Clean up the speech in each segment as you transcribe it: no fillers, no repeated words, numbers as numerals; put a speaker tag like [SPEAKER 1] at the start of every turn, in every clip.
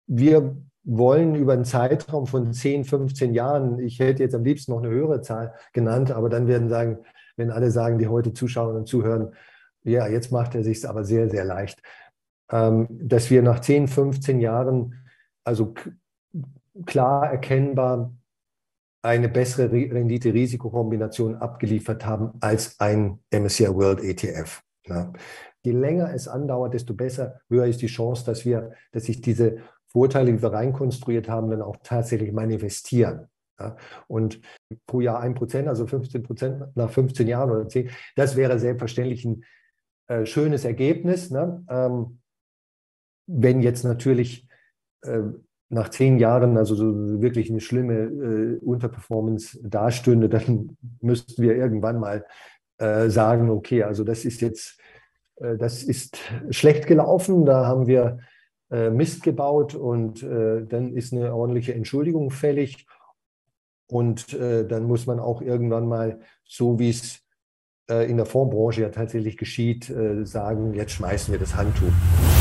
[SPEAKER 1] wir wollen über einen Zeitraum von 10, 15 Jahren, ich hätte jetzt am liebsten noch eine höhere Zahl genannt, aber dann wenn alle sagen, die heute zuschauen und zuhören, ja, jetzt macht er sich aber sehr, sehr leicht, dass wir nach 10, 15 Jahren also klar erkennbar eine bessere Rendite-Risikokombination abgeliefert haben als ein MSCI World ETF. Ja. Je länger es andauert, desto höher ist die Chance, dass sich diese Vorteile, die wir reinkonstruiert haben, dann auch tatsächlich manifestieren. Ja. Und pro Jahr 1%, also 15% nach 15 Jahren oder 10, das wäre selbstverständlich ein schönes Ergebnis. Ne? Wenn jetzt natürlich nach 10 Jahren also so wirklich eine schlimme Unterperformance dastünde, dann müssten wir irgendwann mal sagen, okay, also das ist schlecht gelaufen, da haben wir Mist gebaut und dann ist eine ordentliche Entschuldigung fällig und dann muss man auch irgendwann mal, so wie es in der Fondsbranche ja tatsächlich geschieht, sagen, jetzt schmeißen wir das Handtuch.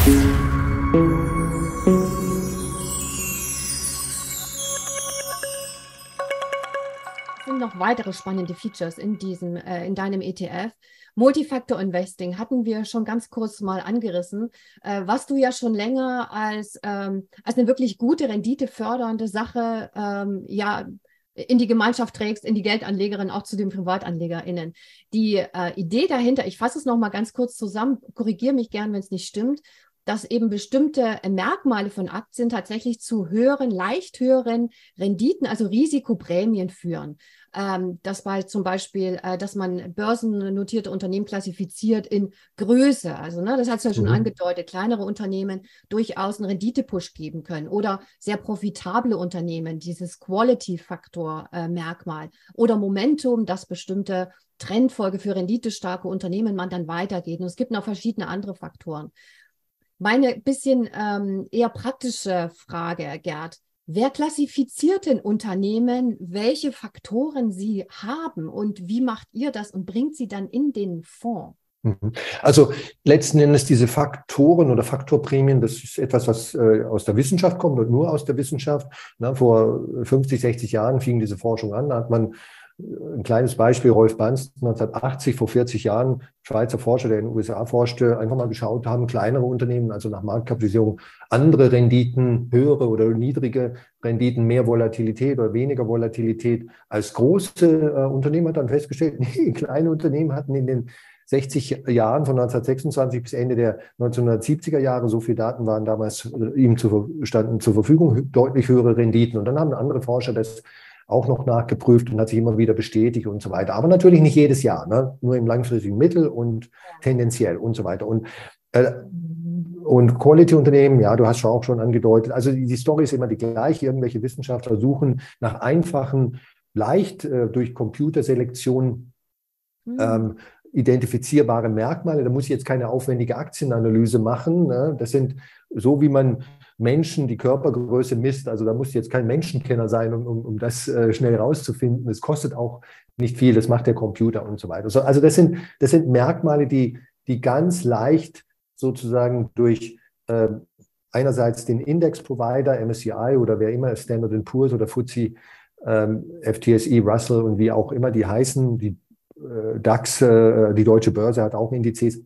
[SPEAKER 2] Noch weitere spannende Features in deinem ETF. Multifactor Investing hatten wir schon ganz kurz mal angerissen, was du ja schon länger als eine wirklich gute, renditefördernde Sache ja in die Gemeinschaft trägst, in die Geldanlegerinnen, auch zu den PrivatanlegerInnen. Die Idee dahinter, ich fasse es noch mal ganz kurz zusammen, korrigiere mich gern, wenn es nicht stimmt, dass eben bestimmte Merkmale von Aktien tatsächlich zu leicht höheren Renditen, also Risikoprämien führen. Das war zum Beispiel, dass man börsennotierte Unternehmen klassifiziert in Größe. Also das hat es ja schon angedeutet, kleinere Unternehmen durchaus einen Renditepush geben können oder sehr profitable Unternehmen, dieses Quality-Faktor-Merkmal oder Momentum, dass bestimmte Trendfolge für renditestarke Unternehmen man dann weitergeht. Und es gibt noch verschiedene andere Faktoren. Meine bisschen eher praktische Frage, Gerd. Wer klassifiziert denn Unternehmen, welche Faktoren sie haben und wie macht ihr das und bringt sie dann in den Fonds?
[SPEAKER 1] Also letzten Endes diese Faktoren oder Faktorprämien, das ist etwas, was aus der Wissenschaft kommt und nur aus der Wissenschaft. Na, vor 50, 60 Jahren fing diese Forschung an, da hat man ein kleines Beispiel, Rolf Banz, 1980, vor 40 Jahren, Schweizer Forscher, der in den USA forschte, einfach mal geschaut haben, kleinere Unternehmen, also nach Marktkapitalisierung, andere Renditen, höhere oder niedrige Renditen, mehr Volatilität oder weniger Volatilität als große Unternehmen, hat dann festgestellt, nee, kleine Unternehmen hatten in den 60 Jahren von 1926 bis Ende der 1970er Jahre, so viele Daten waren damals ihm standen zur Verfügung, deutlich höhere Renditen. Und dann haben andere Forscher das auch noch nachgeprüft und hat sich immer wieder bestätigt und so weiter. Aber natürlich nicht jedes Jahr, ne? Nur im langfristigen Mittel und tendenziell und so weiter. Und Quality-Unternehmen, ja, du hast auch schon angedeutet, also die Story ist immer die gleiche. Irgendwelche Wissenschaftler suchen nach einfachen, leicht durch Computerselektion identifizierbare Merkmale. Da muss ich jetzt keine aufwendige Aktienanalyse machen. Ne? Das sind so, wie man Menschen die Körpergröße misst. Also da muss jetzt kein Menschenkenner sein, um das schnell rauszufinden. Es kostet auch nicht viel, das macht der Computer und so weiter. Also das sind Merkmale, die ganz leicht sozusagen durch einerseits den Index-Provider, MSCI oder wer immer, Standard & Poor's oder FTSE, FTSE, Russell und wie auch immer die heißen, die DAX, die Deutsche Börse hat auch Indizes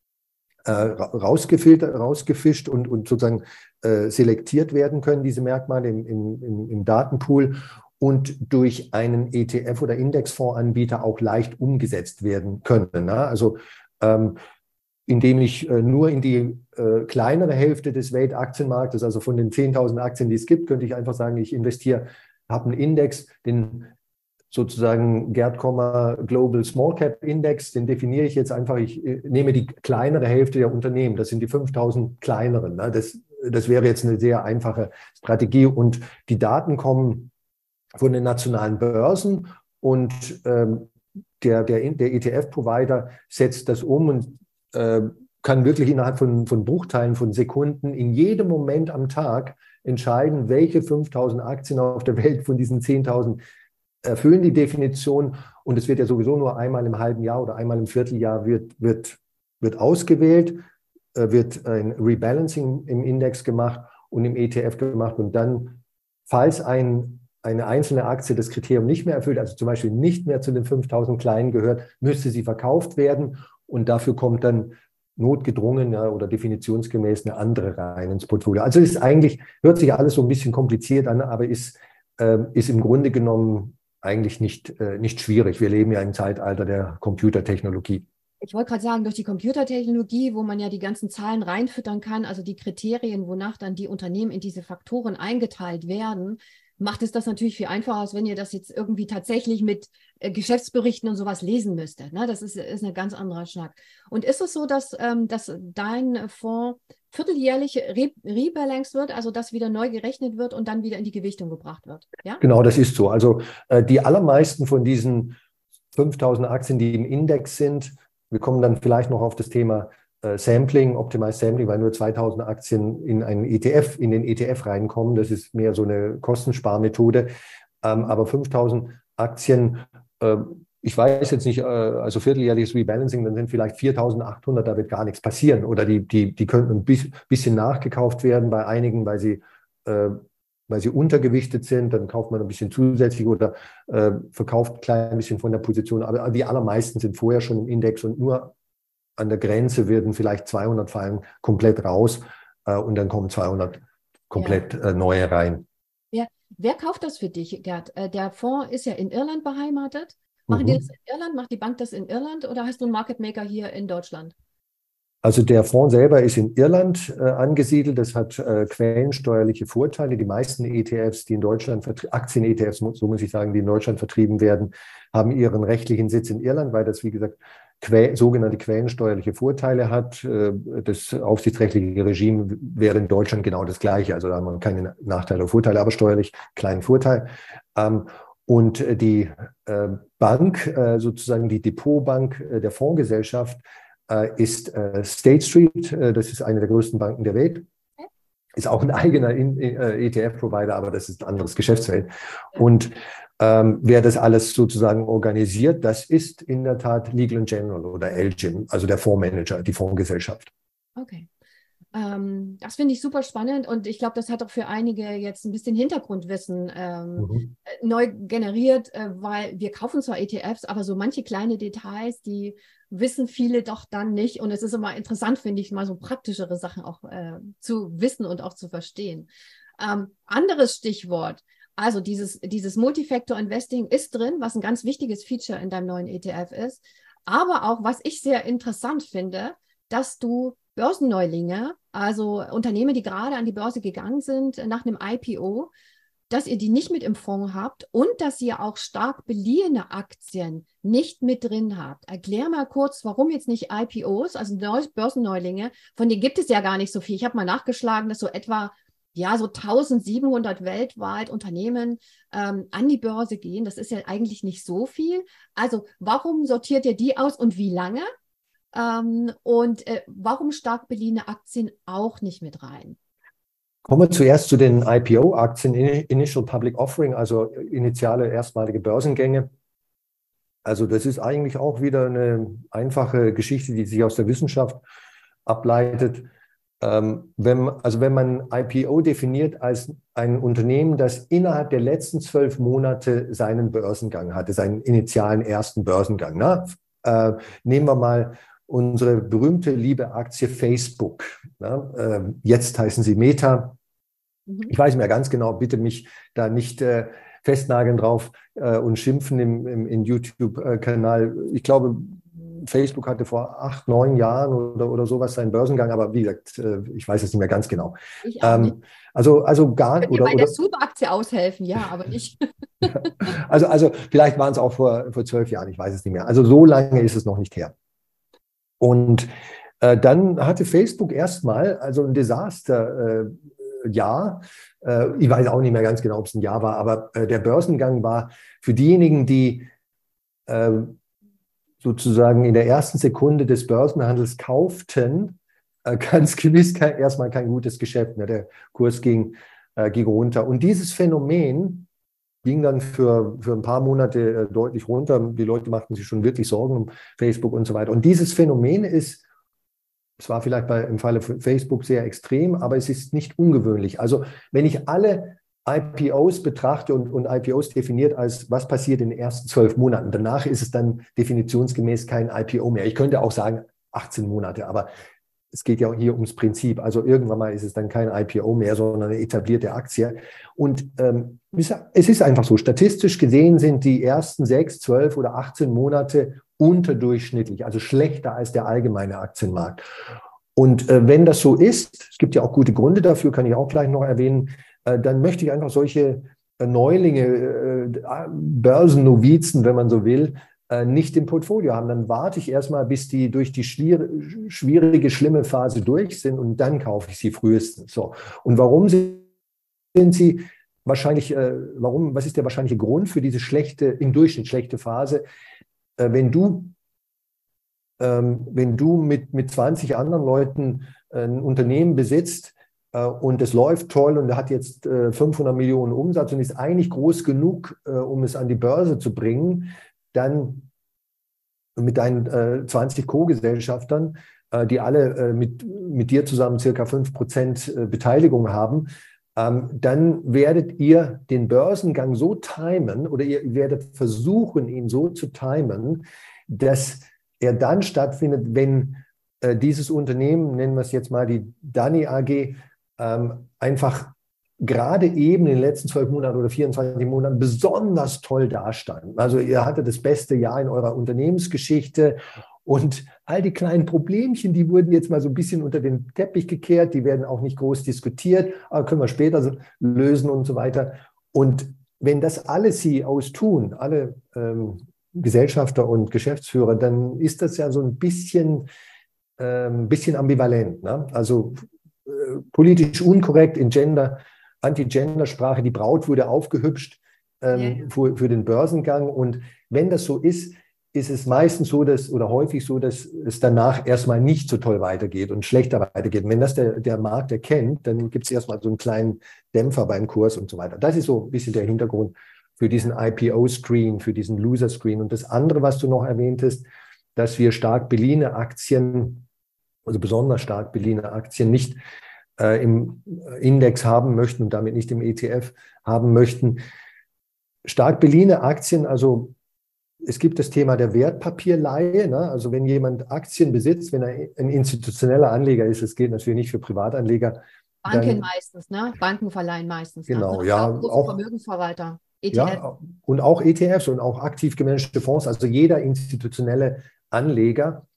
[SPEAKER 1] rausgefischt und sozusagen selektiert werden können, diese Merkmale im Datenpool und durch einen ETF- oder Indexfondsanbieter auch leicht umgesetzt werden können. Ne? Also indem ich nur in die kleinere Hälfte des Weltaktienmarktes, also von den 10.000 Aktien, die es gibt, könnte ich einfach sagen, ich habe einen Index, den sozusagen Gerd Global Small Cap Index, den definiere ich jetzt einfach, ich nehme die kleinere Hälfte der Unternehmen, das sind die 5.000 kleineren. Ne? Das wäre jetzt eine sehr einfache Strategie und die Daten kommen von den nationalen Börsen und der ETF-Provider setzt das um und kann wirklich innerhalb von Bruchteilen von Sekunden in jedem Moment am Tag entscheiden, welche 5.000 Aktien auf der Welt von diesen 10.000 erfüllen die Definition und es wird ja sowieso nur einmal im halben Jahr oder einmal im Vierteljahr wird ausgewählt, wird ein Rebalancing im Index gemacht und im ETF gemacht. Und dann, falls eine einzelne Aktie das Kriterium nicht mehr erfüllt, also zum Beispiel nicht mehr zu den 5.000 Kleinen gehört, müsste sie verkauft werden. Und dafür kommt dann notgedrungen, ja, oder definitionsgemäß eine andere rein ins Portfolio. Also ist eigentlich, hört sich alles so ein bisschen kompliziert an, aber ist im Grunde genommen eigentlich nicht schwierig. Wir leben ja im Zeitalter der Computertechnologie.
[SPEAKER 2] Ich wollte gerade sagen, durch die Computertechnologie, wo man ja die ganzen Zahlen reinfüttern kann, also die Kriterien, wonach dann die Unternehmen in diese Faktoren eingeteilt werden, macht es das natürlich viel einfacher, als wenn ihr das jetzt irgendwie tatsächlich mit Geschäftsberichten und sowas lesen müsstet. Ne? Das ist ein ganz anderer Schnack. Und ist es so, dass dein Fonds vierteljährlich rebalanced wird, also dass wieder neu gerechnet wird und dann wieder in die Gewichtung gebracht wird? Ja?
[SPEAKER 1] Genau, das ist so. Also die allermeisten von diesen 5.000 Aktien, die im Index sind, wir kommen dann vielleicht noch auf das Thema Sampling, Optimized Sampling, weil nur 2.000 Aktien in den ETF reinkommen. Das ist mehr so eine Kostensparmethode. Aber 5.000 Aktien, ich weiß jetzt nicht, also vierteljährliches Rebalancing, dann sind vielleicht 4.800, da wird gar nichts passieren. Oder die könnten ein bisschen nachgekauft werden bei einigen, weil sie untergewichtet sind, dann kauft man ein bisschen zusätzlich oder verkauft ein klein bisschen von der Position. Aber die allermeisten sind vorher schon im Index und nur an der Grenze werden vielleicht 200 fallen komplett raus und dann kommen 200 komplett neue rein.
[SPEAKER 2] Ja. Wer kauft das für dich, Gerd? Der Fonds ist ja in Irland beheimatet. Machen die das in Irland? Macht die Bank das in Irland oder hast du einen Market Maker hier in Deutschland?
[SPEAKER 1] Also der Fonds selber ist in Irland angesiedelt. Das hat quellensteuerliche Vorteile. Die meisten ETFs, die in Deutschland, Aktien-ETFs, so muss ich sagen, die in Deutschland vertrieben werden, haben ihren rechtlichen Sitz in Irland, weil das, wie gesagt, sogenannte quellensteuerliche Vorteile hat. Das aufsichtsrechtliche Regime wäre in Deutschland genau das Gleiche. Also da haben wir keine Nachteile oder Vorteile, aber steuerlich kleinen Vorteil. Und die Bank, sozusagen die Depotbank der Fondsgesellschaft, ist State Street. Das ist eine der größten Banken der Welt. Ist auch ein eigener ETF-Provider, aber das ist ein anderes Geschäftsfeld. Und wer das alles sozusagen organisiert, das ist in der Tat Legal & General oder LGIM, also der Fondsmanager, die Fondsgesellschaft.
[SPEAKER 2] Okay. Das finde ich super spannend und ich glaube, das hat auch für einige jetzt ein bisschen Hintergrundwissen neu generiert, weil wir kaufen zwar ETFs, aber so manche kleine Details, die wissen viele doch dann nicht und es ist immer interessant, finde ich, mal so praktischere Sachen auch zu wissen und auch zu verstehen. Anderes Stichwort, also dieses Multifactor Investing ist drin, was ein ganz wichtiges Feature in deinem neuen ETF ist, aber auch, was ich sehr interessant finde, dass du Börsenneulinge, also Unternehmen, die gerade an die Börse gegangen sind nach einem IPO, dass ihr die nicht mit im Fonds habt und dass ihr auch stark beliehene Aktien nicht mit drin habt. Erklär mal kurz, warum jetzt nicht IPOs, also Börsenneulinge, von denen gibt es ja gar nicht so viel. Ich habe mal nachgeschlagen, dass so etwa so 1.700 weltweit Unternehmen an die Börse gehen. Das ist ja eigentlich nicht so viel. Also warum sortiert ihr die aus und wie lange? Warum stark beliehene Aktien auch nicht mit rein?
[SPEAKER 1] Kommen wir zuerst zu den IPO-Aktien, Initial Public Offering, also initiale erstmalige Börsengänge. Also das ist eigentlich auch wieder eine einfache Geschichte, die sich aus der Wissenschaft ableitet. Wenn man IPO definiert als ein Unternehmen, das innerhalb der letzten 12 Monate seinen Börsengang hatte, seinen initialen ersten Börsengang. Nehmen wir mal unsere berühmte liebe Aktie Facebook. Jetzt heißen sie Meta. Ich weiß nicht mehr ganz genau, bitte mich da nicht festnageln drauf und schimpfen im YouTube-Kanal. Ich glaube, Facebook hatte vor 8, 9 Jahren oder sowas seinen Börsengang, aber wie gesagt, ich weiß es nicht mehr ganz genau.
[SPEAKER 2] Ich auch nicht.
[SPEAKER 1] Also gar nicht.
[SPEAKER 2] Oder bei der Super-Aktie aushelfen, ja, aber nicht.
[SPEAKER 1] Also vielleicht waren es auch vor 12 Jahren, ich weiß es nicht mehr. Also so lange ist es noch nicht her. Und dann hatte Facebook erstmal also ein Desasterjahr. Ich weiß auch nicht mehr ganz genau, ob es ein Jahr war, aber der Börsengang war für diejenigen, die sozusagen in der ersten Sekunde des Börsenhandels kauften, ganz gewiss erstmal kein gutes Geschäft. Ne? Der Kurs ging runter. Und dieses Phänomen ging dann für ein paar Monate deutlich runter. Die Leute machten sich schon wirklich Sorgen um Facebook und so weiter. Und dieses Phänomen ist Es war vielleicht im Falle von Facebook sehr extrem, aber es ist nicht ungewöhnlich. Also wenn ich alle IPOs betrachte und IPOs definiert als, was passiert in den ersten 12 Monaten. Danach ist es dann definitionsgemäß kein IPO mehr. Ich könnte auch sagen 18 Monate, aber es geht ja hier ums Prinzip. Also irgendwann mal ist es dann kein IPO mehr, sondern eine etablierte Aktie. Und es ist einfach so, statistisch gesehen sind die ersten 6, 12 oder 18 Monate unterdurchschnittlich, also schlechter als der allgemeine Aktienmarkt. Und wenn das so ist, es gibt ja auch gute Gründe dafür, kann ich auch gleich noch erwähnen, dann möchte ich einfach solche Neulinge, Börsennovizen, wenn man so will, nicht im Portfolio haben. Dann warte ich erstmal, bis die durch die schwierige, schlimme Phase durch sind und dann kaufe ich sie frühestens. So. Und warum sind sie wahrscheinlich, was ist der wahrscheinliche Grund für diese im Durchschnitt schlechte Phase? Wenn du mit 20 anderen Leuten ein Unternehmen besitzt, und es läuft toll und er hat jetzt 500 Millionen Umsatz und ist eigentlich groß genug, um es an die Börse zu bringen, dann mit deinen 20 Co-Gesellschaftern, die alle mit dir zusammen circa 5% Beteiligung haben, dann werdet ihr den Börsengang so timen oder ihr werdet versuchen, ihn so zu timen, dass er dann stattfindet, wenn dieses Unternehmen, nennen wir es jetzt mal die Dani AG, einfach gerade eben in den letzten 12 Monaten oder 24 Monaten besonders toll dastanden. Also ihr hattet das beste Jahr in eurer Unternehmensgeschichte und all die kleinen Problemchen, die wurden jetzt mal so ein bisschen unter den Teppich gekehrt, die werden auch nicht groß diskutiert, aber können wir später lösen und so weiter. Und wenn das alle CEOs tun, alle Gesellschafter und Geschäftsführer, dann ist das ja so ein bisschen ambivalent. Ne? Also politisch unkorrekt in Anti-Gender-Sprache, die Braut wurde aufgehübscht für den Börsengang. Und wenn das so ist, ist es meistens so, oder häufig so, dass es danach erstmal nicht so toll weitergeht und schlechter weitergeht. Und wenn das der Markt erkennt, dann gibt es erstmal so einen kleinen Dämpfer beim Kurs und so weiter. Das ist so ein bisschen der Hintergrund für diesen IPO-Screen, für diesen Loser-Screen. Und das andere, was du noch erwähntest, dass wir stark beliehene Aktien, also besonders stark beliehene Aktien, nicht im Index haben möchten und damit nicht im ETF haben möchten. Stark beliehene Aktien, also es gibt das Thema der Wertpapierleihe. Ne? Also wenn jemand Aktien besitzt, wenn er ein institutioneller Anleger ist, das gilt natürlich nicht für Privatanleger.
[SPEAKER 2] Banken meistens, ne? Banken verleihen meistens.
[SPEAKER 1] Genau,
[SPEAKER 2] ne?
[SPEAKER 1] ja.
[SPEAKER 2] Auch Vermögensverwalter, ETF.
[SPEAKER 1] Ja, und auch ETFs und auch aktiv gemanagte Fonds. Also jeder institutionelle Anleger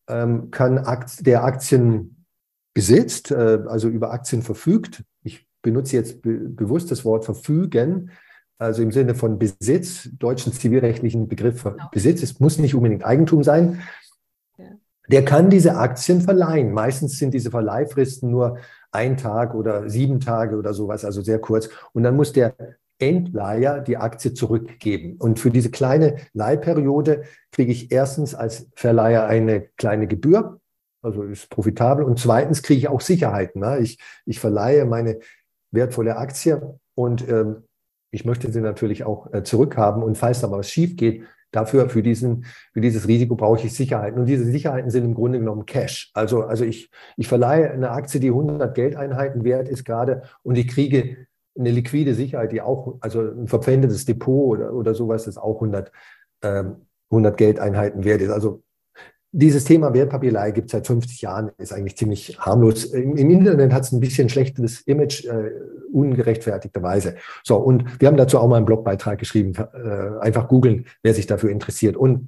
[SPEAKER 1] der Aktien besitzt, also über Aktien verfügt. Ich benutze jetzt bewusst das Wort verfügen, also im Sinne von Besitz, deutschen zivilrechtlichen Begriff für Besitz. Es muss nicht unbedingt Eigentum sein. Ja. Der kann diese Aktien verleihen. Meistens sind diese Verleihfristen nur 1 Tag oder 7 Tage oder sowas, also sehr kurz. Und dann muss der Endleiher die Aktie zurückgeben. Und für diese kleine Leihperiode kriege ich erstens als Verleiher eine kleine Gebühr, also ist profitabel. Und zweitens kriege ich auch Sicherheiten. Ne? Ich verleihe meine wertvolle Aktie und ich möchte sie natürlich auch zurückhaben. Und falls da mal was schief geht, für dieses Risiko brauche ich Sicherheiten. Und diese Sicherheiten sind im Grunde genommen Cash. Also ich verleihe eine Aktie, die 100 Geldeinheiten wert ist gerade und ich kriege eine liquide Sicherheit, die auch, also ein verpfändetes Depot oder sowas, das auch 100 Geldeinheiten wert ist. Also dieses Thema Wertpapierleihe gibt es seit 50 Jahren, ist eigentlich ziemlich harmlos. Im Internet hat es ein bisschen schlechtes Image, ungerechtfertigterweise. So, und wir haben dazu auch mal einen Blogbeitrag geschrieben. Einfach googeln, wer sich dafür interessiert. Und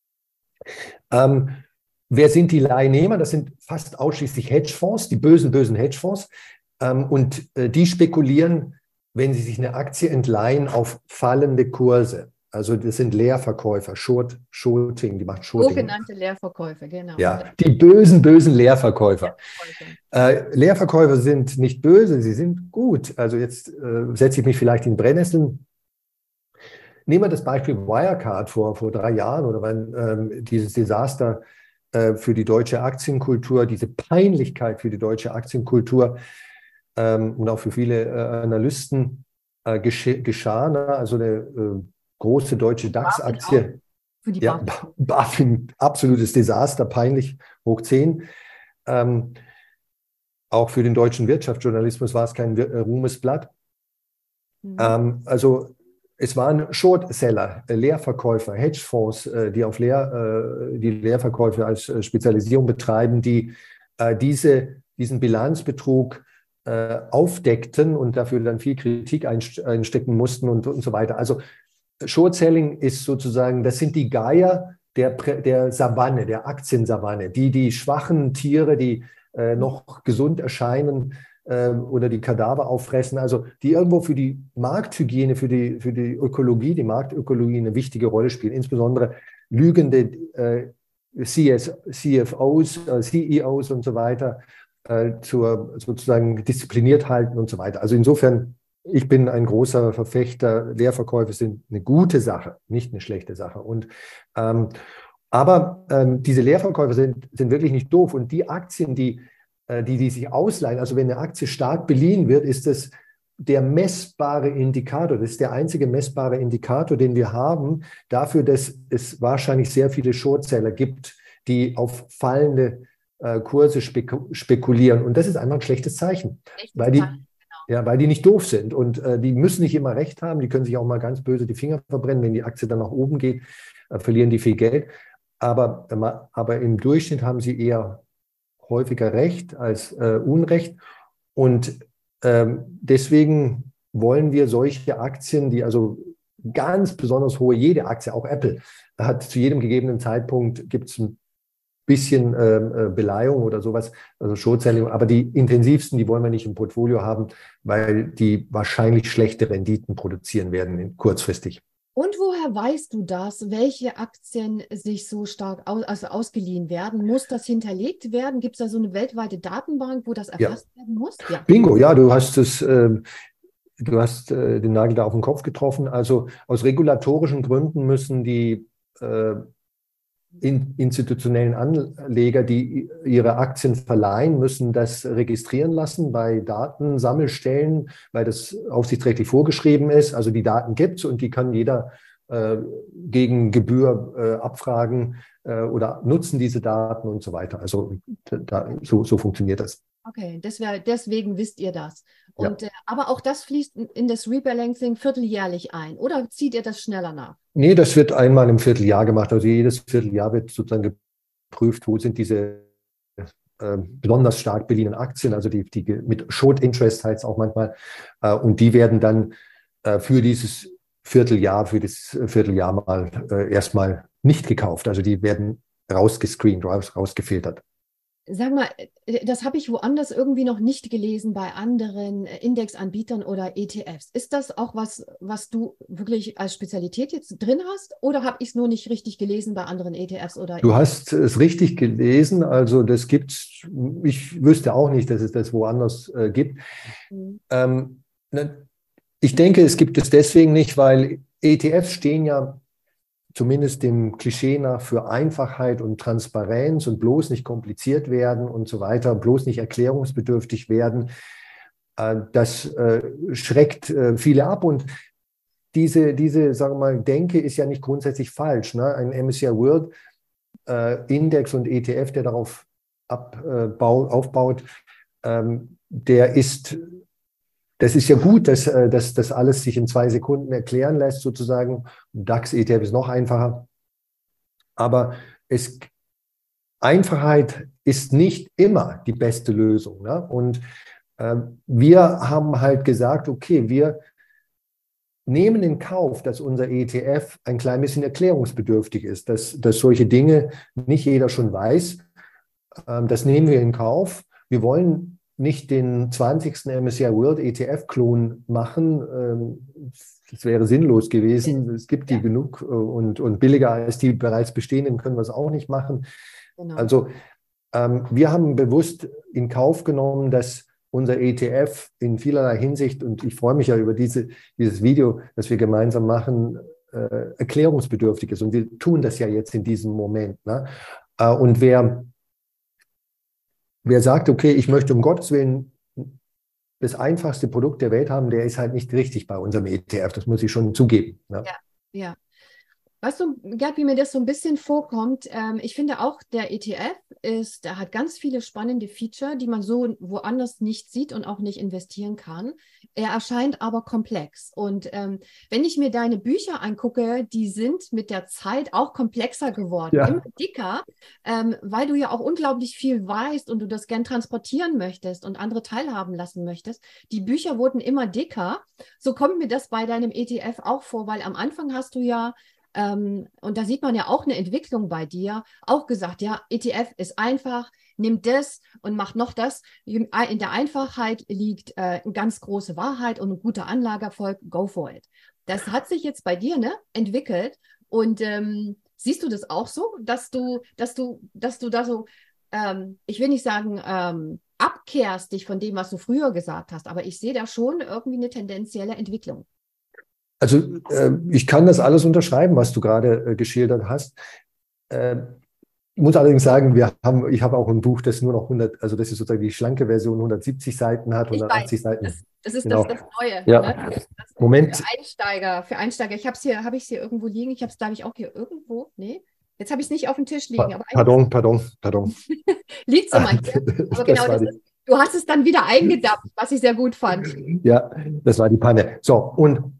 [SPEAKER 1] wer sind die Leihnehmer? Das sind fast ausschließlich Hedgefonds, die bösen Hedgefonds. Und die spekulieren, wenn sie sich eine Aktie entleihen, auf fallende Kurse. Also das sind Leerverkäufer, Shorting, die macht Shorting.
[SPEAKER 2] Sogenannte Leerverkäufer, genau.
[SPEAKER 1] Ja, die bösen Leerverkäufer. Leerverkäufer sind nicht böse, sie sind gut. Also jetzt setze ich mich vielleicht in Brennnesseln. Nehmen wir das Beispiel Wirecard vor 3 Jahren oder wann dieses Desaster für die deutsche Aktienkultur, diese Peinlichkeit für die deutsche Aktienkultur und auch für viele Analysten geschah. Ne? Also eine große deutsche DAX-Aktie. Ja, BaFin, absolutes Desaster, peinlich, hoch 10. Auch für den deutschen Wirtschaftsjournalismus war es kein Ruhmesblatt. Also es waren Shortseller, Leerverkäufer, Hedgefonds, die auf die Leerverkäufe als Spezialisierung betreiben, die diesen Bilanzbetrug aufdeckten und dafür dann viel Kritik einstecken mussten und so weiter. Also Short-Selling ist sozusagen, das sind die Geier der Savanne, der Aktiensavanne, die schwachen Tiere, die noch gesund erscheinen oder die Kadaver auffressen, also die irgendwo für die Markthygiene, für die Ökologie, die Marktökologie eine wichtige Rolle spielen, insbesondere lügende CFOs, CEOs und so weiter sozusagen diszipliniert halten und so weiter. Also insofern, ich bin ein großer Verfechter, Leerverkäufe sind eine gute Sache, nicht eine schlechte Sache. Aber diese Leerverkäufe sind wirklich nicht doof. Und die Aktien, die sich ausleihen, also wenn eine Aktie stark beliehen wird, ist das der messbare Indikator. Das ist der einzige messbare Indikator, den wir haben, dafür, dass es wahrscheinlich sehr viele Shortseller gibt, die auf fallende Kurse spekulieren. Und das ist einfach ein schlechtes Zeichen, weil die nicht doof sind. Und die müssen nicht immer recht haben. Die können sich auch mal ganz böse die Finger verbrennen. Wenn die Aktie dann nach oben geht, verlieren die viel Geld. Aber im Durchschnitt haben sie eher häufiger Recht als Unrecht. Und deswegen wollen wir solche Aktien, die also ganz besonders hohe, jede Aktie, auch Apple, hat zu jedem gegebenen Zeitpunkt, gibt es ein bisschen Beleihung oder sowas, also Short-Selling, aber die intensivsten, die wollen wir nicht im Portfolio haben, weil die wahrscheinlich schlechte Renditen produzieren werden kurzfristig.
[SPEAKER 2] Und woher weißt du das, welche Aktien sich so stark ausgeliehen werden? Muss das hinterlegt werden? Gibt es da so eine weltweite Datenbank, wo das erfasst werden muss? Ja.
[SPEAKER 1] Bingo, ja, du hast den Nagel da auf den Kopf getroffen. Also aus regulatorischen Gründen müssen die institutionellen Anleger, die ihre Aktien verleihen, müssen das registrieren lassen bei Datensammelstellen, weil das aufsichtsrechtlich vorgeschrieben ist. Also die Daten gibt es und die kann jeder gegen Gebühr abfragen oder nutzen diese Daten und so weiter. Also so funktioniert das.
[SPEAKER 2] Okay, deswegen wisst ihr das. Und, aber auch das fließt in das Rebalancing vierteljährlich ein. Oder zieht ihr das schneller nach?
[SPEAKER 1] Nee, das wird einmal im Vierteljahr gemacht. Also jedes Vierteljahr wird sozusagen geprüft, wo sind diese besonders stark beliehenen Aktien, also die mit Short Interest heißt es auch manchmal. Und die werden dann für das Vierteljahr mal erstmal nicht gekauft. Also die werden rausgescreent, rausgefiltert.
[SPEAKER 2] Sag mal, das habe ich woanders irgendwie noch nicht gelesen bei anderen Indexanbietern oder ETFs. Ist das auch was du wirklich als Spezialität jetzt drin hast? Oder habe ich es nur nicht richtig gelesen bei anderen ETFs oder
[SPEAKER 1] Du hast es richtig gelesen. Also das gibt's. Ich wüsste auch nicht, dass es das woanders gibt. Ich denke, es gibt es deswegen nicht, weil ETFs stehen ja zumindest dem Klischee nach für Einfachheit und Transparenz und bloß nicht kompliziert werden und so weiter, bloß nicht erklärungsbedürftig werden. Das schreckt viele ab und diese, sagen wir mal, Denke ist ja nicht grundsätzlich falsch. Ne? Ein MSCI World Index und ETF, der darauf aufbaut, das ist ja gut, dass das alles sich in 2 Sekunden erklären lässt, sozusagen. DAX-ETF ist noch einfacher. Aber Einfachheit ist nicht immer die beste Lösung. Ne? Und wir haben halt gesagt, okay, wir nehmen in Kauf, dass unser ETF ein klein bisschen erklärungsbedürftig ist, dass solche Dinge nicht jeder schon weiß. Das nehmen wir in Kauf. Wir wollen nicht den 20. MSCI World ETF-Klon machen. Das wäre sinnlos gewesen. Es gibt die genug und billiger als die bereits bestehenden können wir es auch nicht machen. Genau. Also wir haben bewusst in Kauf genommen, dass unser ETF in vielerlei Hinsicht, und ich freue mich ja über dieses Video, das wir gemeinsam machen, erklärungsbedürftig ist. Und wir tun das ja jetzt in diesem Moment. Ne? Und wer sagt, okay, ich möchte um Gottes Willen das einfachste Produkt der Welt haben, der ist halt nicht richtig bei unserem ETF. Das muss ich schon zugeben. Ne?
[SPEAKER 2] Ja. Weißt du, Gerd, wie mir das so ein bisschen vorkommt, ich finde auch, der ETF der hat ganz viele spannende Feature, die man so woanders nicht sieht und auch nicht investieren kann. Er erscheint aber komplex. Und wenn ich mir deine Bücher angucke, die sind mit der Zeit auch komplexer geworden, immer
[SPEAKER 1] Ja.
[SPEAKER 2] dicker, weil du ja auch unglaublich viel weißt und du das gern transportieren möchtest und andere teilhaben lassen möchtest. Die Bücher wurden immer dicker. So kommt mir das bei deinem ETF auch vor, weil am Anfang hast du ja und da sieht man ja auch eine Entwicklung bei dir, auch gesagt, ja, ETF ist einfach, nimm das und mach noch das. In der Einfachheit liegt eine ganz große Wahrheit und ein guter Anlageerfolg, go for it. Das hat sich jetzt bei dir, ne, entwickelt und siehst du das auch so, dass du da so, ich will nicht sagen, abkehrst dich von dem, was du früher gesagt hast, aber ich sehe da schon irgendwie eine tendenzielle Entwicklung.
[SPEAKER 1] Also ich kann das alles unterschreiben, was du gerade geschildert hast. Äh, Ich muss allerdings sagen, ich habe auch ein Buch, das nur noch 100, also das ist sozusagen die schlanke Version, 170 Seiten hat,
[SPEAKER 2] Ich weiß,
[SPEAKER 1] 180 Seiten.
[SPEAKER 2] das ist
[SPEAKER 1] Genau.
[SPEAKER 2] das Neue.
[SPEAKER 1] Ja.
[SPEAKER 2] Ne?
[SPEAKER 1] Moment.
[SPEAKER 2] Für Einsteiger. Habe ich es hier irgendwo liegen? Ich habe es, glaube ich, auch hier irgendwo. Nee, jetzt habe ich es nicht auf dem Tisch liegen, aber eigentlich
[SPEAKER 1] Pardon.
[SPEAKER 2] liegt es immer hier. Aber genau,
[SPEAKER 1] Das war die,
[SPEAKER 2] du hast es dann wieder eingedampft, was ich sehr gut fand.
[SPEAKER 1] ja, das war die Panne. So, und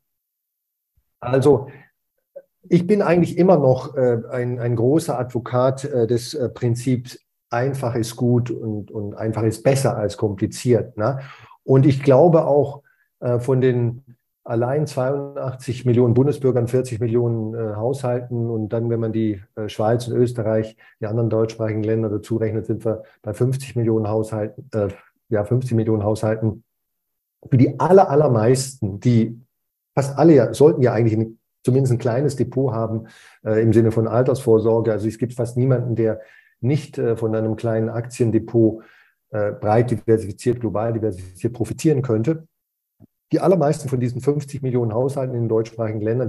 [SPEAKER 1] also ich bin eigentlich immer noch ein großer Advokat des Prinzips, einfach ist gut und einfach ist besser als kompliziert. Ne? Und ich glaube auch von den allein 82 Millionen Bundesbürgern, 40 Millionen Haushalten und dann, wenn man die Schweiz und Österreich, die anderen deutschsprachigen Länder dazu rechnet, sind wir bei 50 Millionen Haushalten, 50 Millionen Haushalten. Für die allermeisten, die fast alle sollten ja eigentlich zumindest ein kleines Depot haben im Sinne von Altersvorsorge. Also es gibt fast niemanden, der nicht von einem kleinen Aktiendepot breit diversifiziert, global diversifiziert profitieren könnte. Die allermeisten von diesen 50 Millionen Haushalten in den deutschsprachigen Ländern,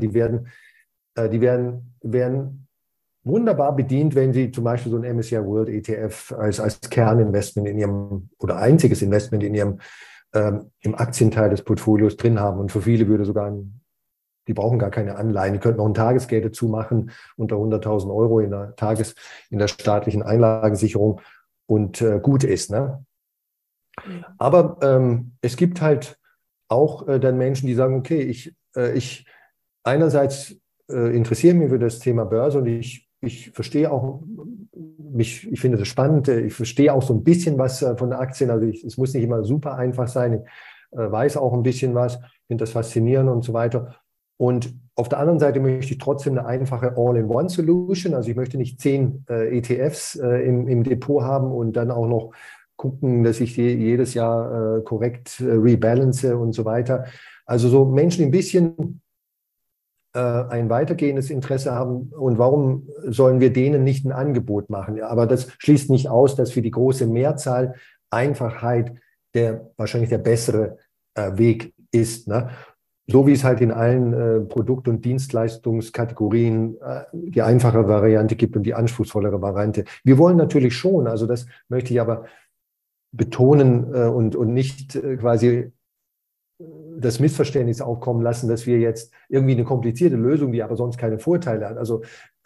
[SPEAKER 1] werden wunderbar bedient, wenn sie zum Beispiel so ein MSCI World ETF als Kerninvestment in ihrem oder einziges Investment in ihrem im Aktienteil des Portfolios drin haben. Und für viele würde sogar die brauchen gar keine Anleihen. Die könnten noch ein Tagesgeld dazu machen, unter 100.000 Euro in der staatlichen Einlagensicherung und gut ist. Ne?
[SPEAKER 2] Mhm.
[SPEAKER 1] Aber es gibt halt auch dann Menschen, die sagen, okay, ich einerseits interessiere mich für das Thema Börse und ich verstehe auch, ich finde das spannend, ich verstehe auch so ein bisschen was von den Aktien, also es muss nicht immer super einfach sein, ich weiß auch ein bisschen was, finde das faszinierend und so weiter. Und auf der anderen Seite möchte ich trotzdem eine einfache All-in-One-Solution, also ich möchte nicht 10 ETFs im Depot haben und dann auch noch gucken, dass ich die jedes Jahr korrekt rebalance und so weiter. Also so Menschen, die ein bisschen ein weitergehendes Interesse haben und warum sollen wir denen nicht ein Angebot machen? Ja, aber das schließt nicht aus, dass für die große Mehrzahl Einfachheit wahrscheinlich der bessere Weg ist. Ne? So wie es halt in allen Produkt- und Dienstleistungskategorien die einfache Variante gibt und die anspruchsvollere Variante. Wir wollen natürlich schon, also das möchte ich aber betonen und nicht quasi das Missverständnis aufkommen lassen, dass wir jetzt irgendwie eine komplizierte Lösung, die aber sonst keine Vorteile hat. Also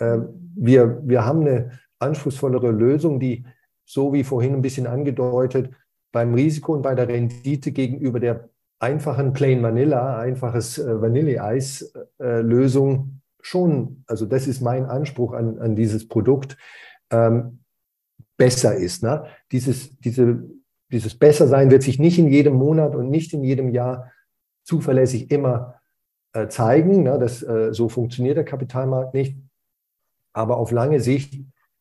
[SPEAKER 1] wir haben eine anspruchsvollere Lösung, die, so wie vorhin ein bisschen angedeutet, beim Risiko und bei der Rendite gegenüber der einfachen Plain Vanilla, einfaches Vanilleeis-Lösung schon, also das ist mein Anspruch an dieses Produkt, besser ist. Ne? Dieses Bessersein wird sich nicht in jedem Monat und nicht in jedem Jahr zuverlässig immer zeigen. Ne? So funktioniert der Kapitalmarkt nicht. Aber auf lange Sicht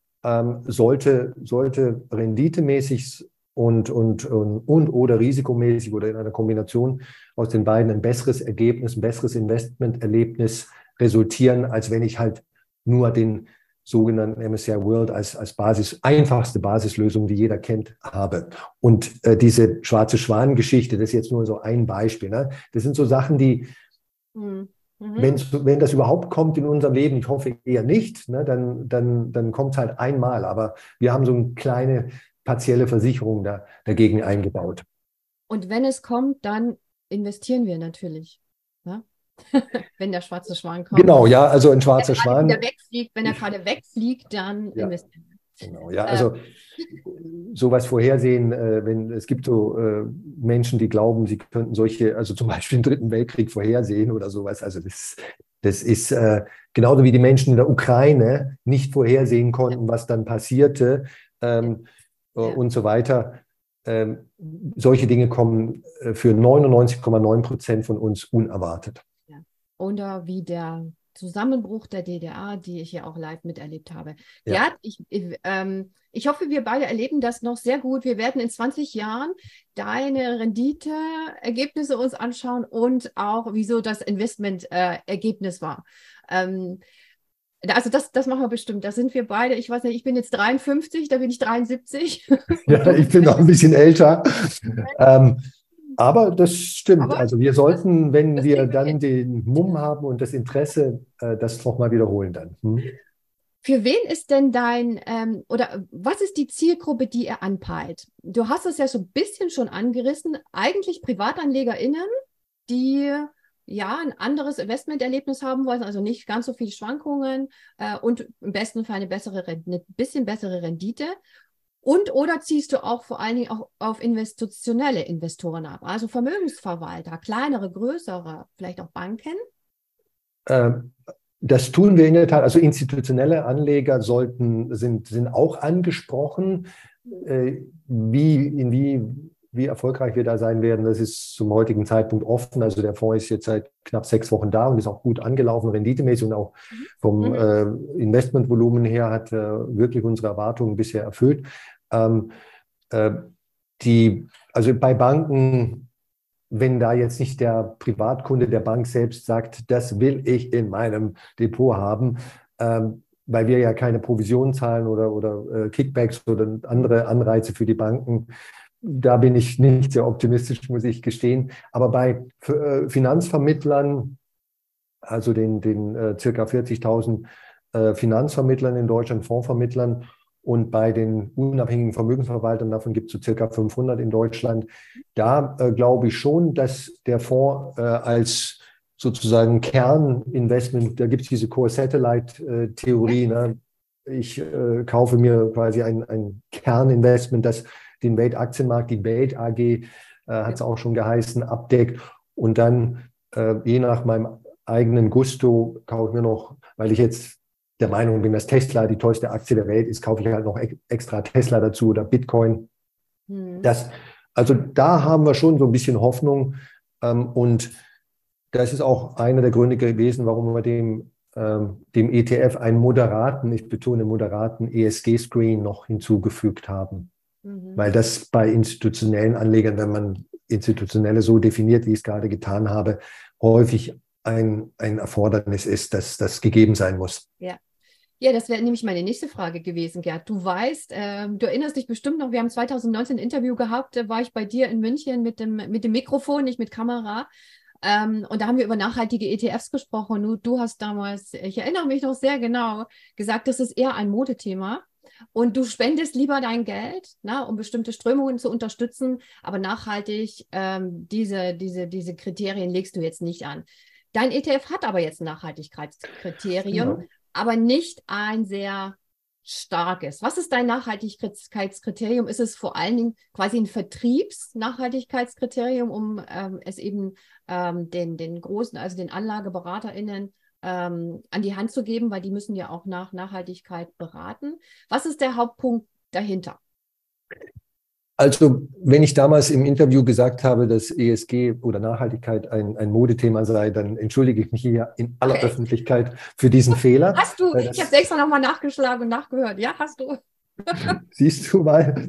[SPEAKER 1] sollte renditemäßig und oder risikomäßig oder in einer Kombination aus den beiden ein besseres Ergebnis, ein besseres Investmenterlebnis resultieren, als wenn ich halt nur den sogenannten MSCI World als einfachste Basislösung, die jeder kennt, habe. Und diese schwarze Schwan-Geschichte, das ist jetzt nur so ein Beispiel. Ne? Das sind so Sachen, die, wenn das überhaupt kommt in unserem Leben, ich hoffe eher nicht, ne, dann kommt es halt einmal. Aber wir haben so eine kleine partielle Versicherung dagegen eingebaut.
[SPEAKER 2] Und wenn es kommt, dann investieren wir natürlich. Ja? wenn der schwarze Schwan kommt.
[SPEAKER 1] Genau, ja, also ein schwarzer Schwan.
[SPEAKER 2] Wenn er gerade wegfliegt, dann
[SPEAKER 1] Ja,
[SPEAKER 2] investieren.
[SPEAKER 1] genau, ja, also sowas vorhersehen, wenn es gibt so Menschen, die glauben, sie könnten solche, also zum Beispiel den Dritten Weltkrieg vorhersehen oder sowas. Also das ist genauso wie die Menschen in der Ukraine nicht vorhersehen konnten, was dann passierte und so weiter. Solche Dinge kommen für 99,9% von uns unerwartet.
[SPEAKER 2] Ja. Oder wie der Zusammenbruch der DDR, die ich ja auch live miterlebt habe. Ja, ich hoffe, wir beide erleben das noch sehr gut. Wir werden in 20 Jahren deine Renditeergebnisse uns anschauen und auch, wieso das Investment-Ergebnis war. Also das machen wir bestimmt. Da sind wir beide. Ich weiß nicht, ich bin jetzt 53, da bin ich 73.
[SPEAKER 1] Ja, ich bin noch ein bisschen älter. Aber das stimmt. Also wir sollten, wenn wir dann den Mumm haben und das Interesse, das nochmal wiederholen dann.
[SPEAKER 2] Für wen ist denn oder was ist die Zielgruppe, die ihr anpeilt? Du hast es ja so ein bisschen schon angerissen. Eigentlich PrivatanlegerInnen, die ja ein anderes Investmenterlebnis haben wollen, also nicht ganz so viele Schwankungen und im besten Fall eine bisschen bessere Rendite. Oder ziehst du auch vor allen Dingen auch auf institutionelle Investoren ab, also Vermögensverwalter, kleinere, größere, vielleicht auch Banken?
[SPEAKER 1] Das tun wir in der Tat. Also institutionelle Anleger sind auch angesprochen. Wie erfolgreich wir da sein werden, das ist zum heutigen Zeitpunkt offen. Also der Fonds ist jetzt seit knapp 6 Wochen da und ist auch gut angelaufen, renditemäßig und auch vom Investmentvolumen her hat wirklich unsere Erwartungen bisher erfüllt. Also bei Banken, wenn da jetzt nicht der Privatkunde der Bank selbst sagt, das will ich in meinem Depot haben, weil wir ja keine Provision zahlen oder Kickbacks oder andere Anreize für die Banken, da bin ich nicht sehr optimistisch, muss ich gestehen. Aber bei Finanzvermittlern, also den circa 40.000 Finanzvermittlern in Deutschland, Fondsvermittlern, und bei den unabhängigen Vermögensverwaltern, davon gibt es so circa 500 in Deutschland, da glaube ich schon, dass der Fonds als sozusagen Kerninvestment, da gibt es diese Core-Satellite-Theorie, ne? Ich kaufe mir quasi ein Kerninvestment, das den Weltaktienmarkt, die Welt AG, hat es auch schon geheißen, abdeckt. Und dann, je nach meinem eigenen Gusto, kaufe ich mir noch, weil ich jetzt der Meinung bin, dass Tesla die tollste Aktie der Welt ist, kaufe ich halt noch extra Tesla dazu oder Bitcoin. Also da haben wir schon so ein bisschen Hoffnung. Und das ist auch einer der Gründe gewesen, warum wir dem ETF einen moderaten, ich betone moderaten ESG-Screen noch hinzugefügt haben. Weil das bei institutionellen Anlegern, wenn man institutionelle so definiert, wie ich es gerade getan habe, häufig ein Erfordernis ist, dass das gegeben sein muss.
[SPEAKER 2] Ja, das wäre nämlich meine nächste Frage gewesen, Gerd. Du weißt, du erinnerst dich bestimmt noch, wir haben 2019 ein Interview gehabt, da war ich bei dir in München mit dem Mikrofon, nicht mit Kamera. Und da haben wir über nachhaltige ETFs gesprochen. Und du hast damals, ich erinnere mich noch sehr genau, gesagt, das ist eher ein Modethema. Und du spendest lieber dein Geld, um bestimmte Strömungen zu unterstützen, aber nachhaltig diese Kriterien legst du jetzt nicht an. Dein ETF hat aber jetzt ein Nachhaltigkeitskriterium, aber nicht ein sehr starkes. Was ist dein Nachhaltigkeitskriterium? Ist es vor allen Dingen quasi ein Vertriebsnachhaltigkeitskriterium, um es eben den großen, also den AnlageberaterInnen an die Hand zu geben, weil die müssen ja auch nach Nachhaltigkeit beraten. Was ist der Hauptpunkt dahinter?
[SPEAKER 1] Also, wenn ich damals im Interview gesagt habe, dass ESG oder Nachhaltigkeit ein Modethema sei, dann entschuldige ich mich hier in aller Öffentlichkeit für diesen Fehler.
[SPEAKER 2] Hast du? Ich habe es extra nochmal nachgeschlagen und nachgehört. Ja, hast du.
[SPEAKER 1] Siehst du mal.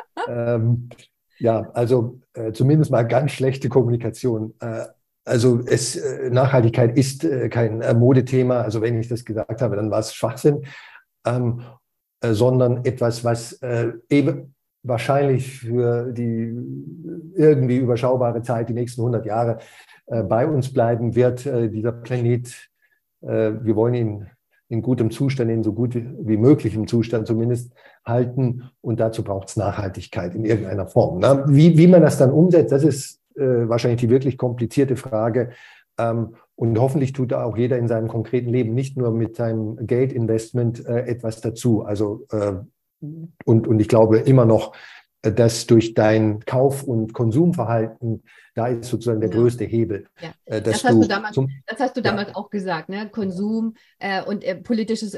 [SPEAKER 1] Ja, also zumindest mal ganz schlechte Kommunikation. Nachhaltigkeit ist kein Modethema. Also wenn ich das gesagt habe, dann war es Schwachsinn, sondern etwas, was eben wahrscheinlich für die irgendwie überschaubare Zeit, die nächsten 100 Jahre, bei uns bleiben wird. Dieser Planet, wir wollen ihn in gutem Zustand, in so gut wie möglichem Zustand zumindest halten. Und dazu braucht es Nachhaltigkeit in irgendeiner Form. Ne? Wie man das dann umsetzt, das ist wahrscheinlich die wirklich komplizierte Frage. Und hoffentlich tut da auch jeder in seinem konkreten Leben nicht nur mit seinem Geldinvestment etwas dazu. Also, und ich glaube immer noch, dass durch dein Kauf- und Konsumverhalten, da ist sozusagen der größte Hebel.
[SPEAKER 2] Ja.
[SPEAKER 1] Dass
[SPEAKER 2] Das hast du damals auch gesagt, ne? Konsum und politisches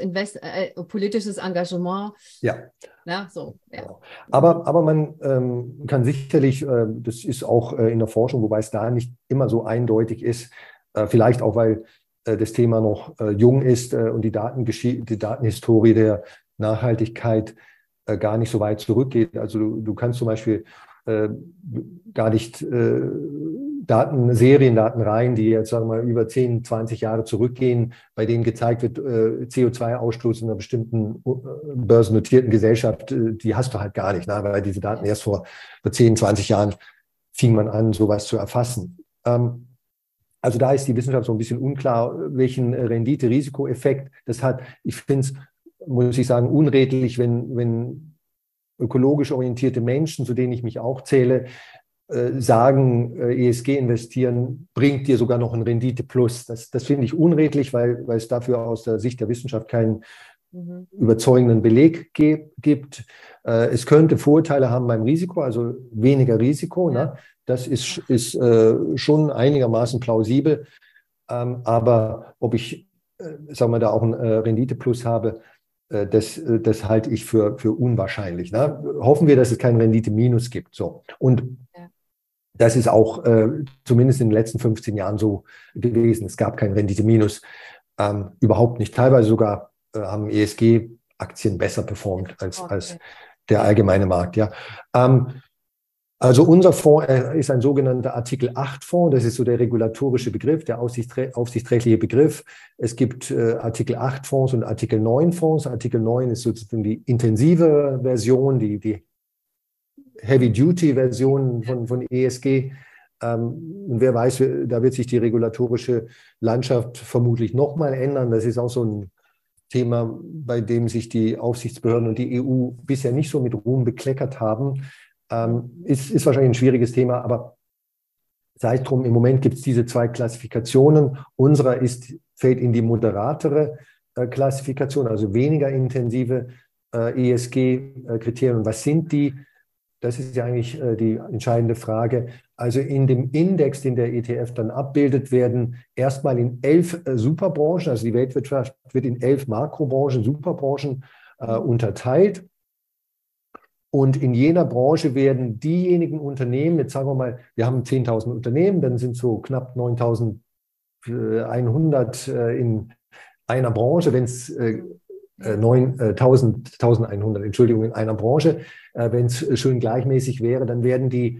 [SPEAKER 2] Engagement.
[SPEAKER 1] Ja.
[SPEAKER 2] Na, so, ja.
[SPEAKER 1] Genau. Aber man kann sicherlich, das ist auch in der Forschung, wobei es da nicht immer so eindeutig ist, vielleicht auch, weil das Thema noch jung ist und die Datenhistorie der Nachhaltigkeit gar nicht so weit zurückgeht. Also du kannst zum Beispiel gar nicht Seriendatenreihen, die jetzt sagen wir mal über 10, 20 Jahre zurückgehen, bei denen gezeigt wird, CO2-Ausstoß in einer bestimmten börsennotierten Gesellschaft, die hast du halt gar nicht, ne? Weil diese Daten erst vor 10, 20 Jahren fing man an, sowas zu erfassen. Also da ist die Wissenschaft so ein bisschen unklar, welchen Rendite-Risikoeffekt das hat. Ich finde es, muss ich sagen, unredlich, wenn ökologisch orientierte Menschen, zu denen ich mich auch zähle, sagen, ESG investieren bringt dir sogar noch ein Rendite-Plus. Das finde ich unredlich, weil es dafür aus der Sicht der Wissenschaft keinen überzeugenden Beleg gibt. Es könnte Vorteile haben beim Risiko, also weniger Risiko. Ja. Ne? Das ist schon einigermaßen plausibel. Aber ob ich, sagen wir, da auch einen Rendite-Plus habe, das halte ich für unwahrscheinlich. Ne? Hoffen wir, dass es keinen Rendite-Minus gibt. So. Und das ist auch zumindest in den letzten 15 Jahren so gewesen. Es gab kein Rendite-Minus, überhaupt nicht. Teilweise sogar haben ESG-Aktien besser performt als der allgemeine Markt. Ja. Also unser Fonds ist ein sogenannter Artikel 8 Fonds. Das ist so der regulatorische Begriff, der aufsichtsrechtliche Begriff. Es gibt Artikel 8 Fonds und Artikel 9 Fonds. Artikel 9 ist sozusagen die intensive Version, die Heavy-Duty-Version von ESG. Und wer weiß, da wird sich die regulatorische Landschaft vermutlich nochmal ändern. Das ist auch so ein Thema, bei dem sich die Aufsichtsbehörden und die EU bisher nicht so mit Ruhm bekleckert haben. Ist wahrscheinlich ein schwieriges Thema, aber sei es drum, im Moment gibt es diese zwei Klassifikationen. Unserer fällt in die moderatere Klassifikation, also weniger intensive ESG-Kriterien. Und was sind die? Das ist ja eigentlich die entscheidende Frage. Also in dem Index, den der ETF dann abbildet, werden erstmal in 11 Superbranchen, also die Weltwirtschaft wird in 11 Makrobranchen, Superbranchen unterteilt. Und in jener Branche werden diejenigen Unternehmen, jetzt sagen wir mal, wir haben 10.000 Unternehmen, dann sind so knapp 9.100 in einer Branche, wenn es 1.100, Entschuldigung, in einer Branche, wenn es schön gleichmäßig wäre, dann werden die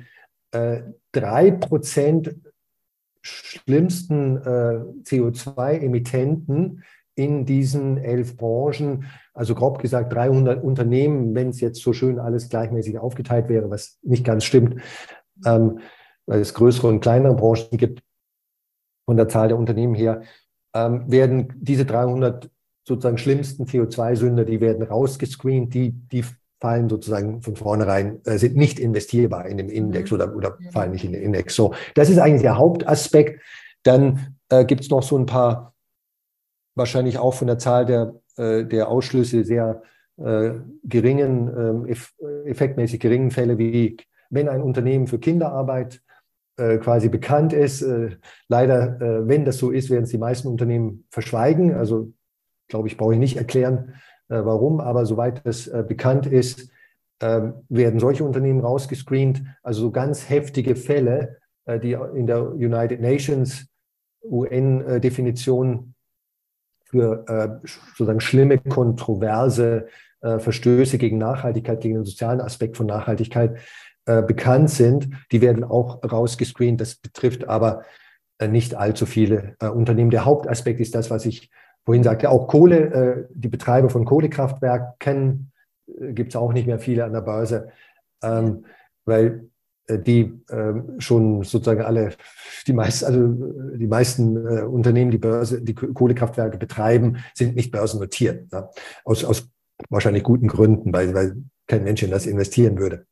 [SPEAKER 1] 3% schlimmsten CO2-Emittenten in diesen 11 Branchen, also grob gesagt 300 Unternehmen, wenn es jetzt so schön alles gleichmäßig aufgeteilt wäre, was nicht ganz stimmt, weil es größere und kleinere Branchen gibt von der Zahl der Unternehmen her, werden diese 300 sozusagen schlimmsten CO2-Sünder, die werden rausgescreent, die fallen sozusagen von vornherein, sind nicht investierbar in dem Index oder fallen nicht in den Index. So, das ist eigentlich der Hauptaspekt. Dann gibt es noch so ein paar, wahrscheinlich auch von der Zahl der Ausschlüsse sehr geringen, effektmäßig geringen Fälle, wie wenn ein Unternehmen für Kinderarbeit quasi bekannt ist. Leider, wenn das so ist, werden es die meisten Unternehmen verschweigen. Also, glaube ich, brauche ich nicht erklären, warum, aber soweit das bekannt ist, werden solche Unternehmen rausgescreent. Also so ganz heftige Fälle, die in der United Nations UN-Definition für sozusagen schlimme, kontroverse Verstöße gegen Nachhaltigkeit, gegen den sozialen Aspekt von Nachhaltigkeit bekannt sind, die werden auch rausgescreent. Das betrifft aber nicht allzu viele Unternehmen. Der Hauptaspekt ist das, was ich vorhin sagte, auch Kohle, die Betreiber von Kohlekraftwerken gibt es auch nicht mehr viele an der Börse, weil die schon sozusagen die meisten Unternehmen, die Kohlekraftwerke betreiben, sind nicht börsennotiert. Ja? Aus wahrscheinlich guten Gründen, weil kein Mensch in das investieren würde.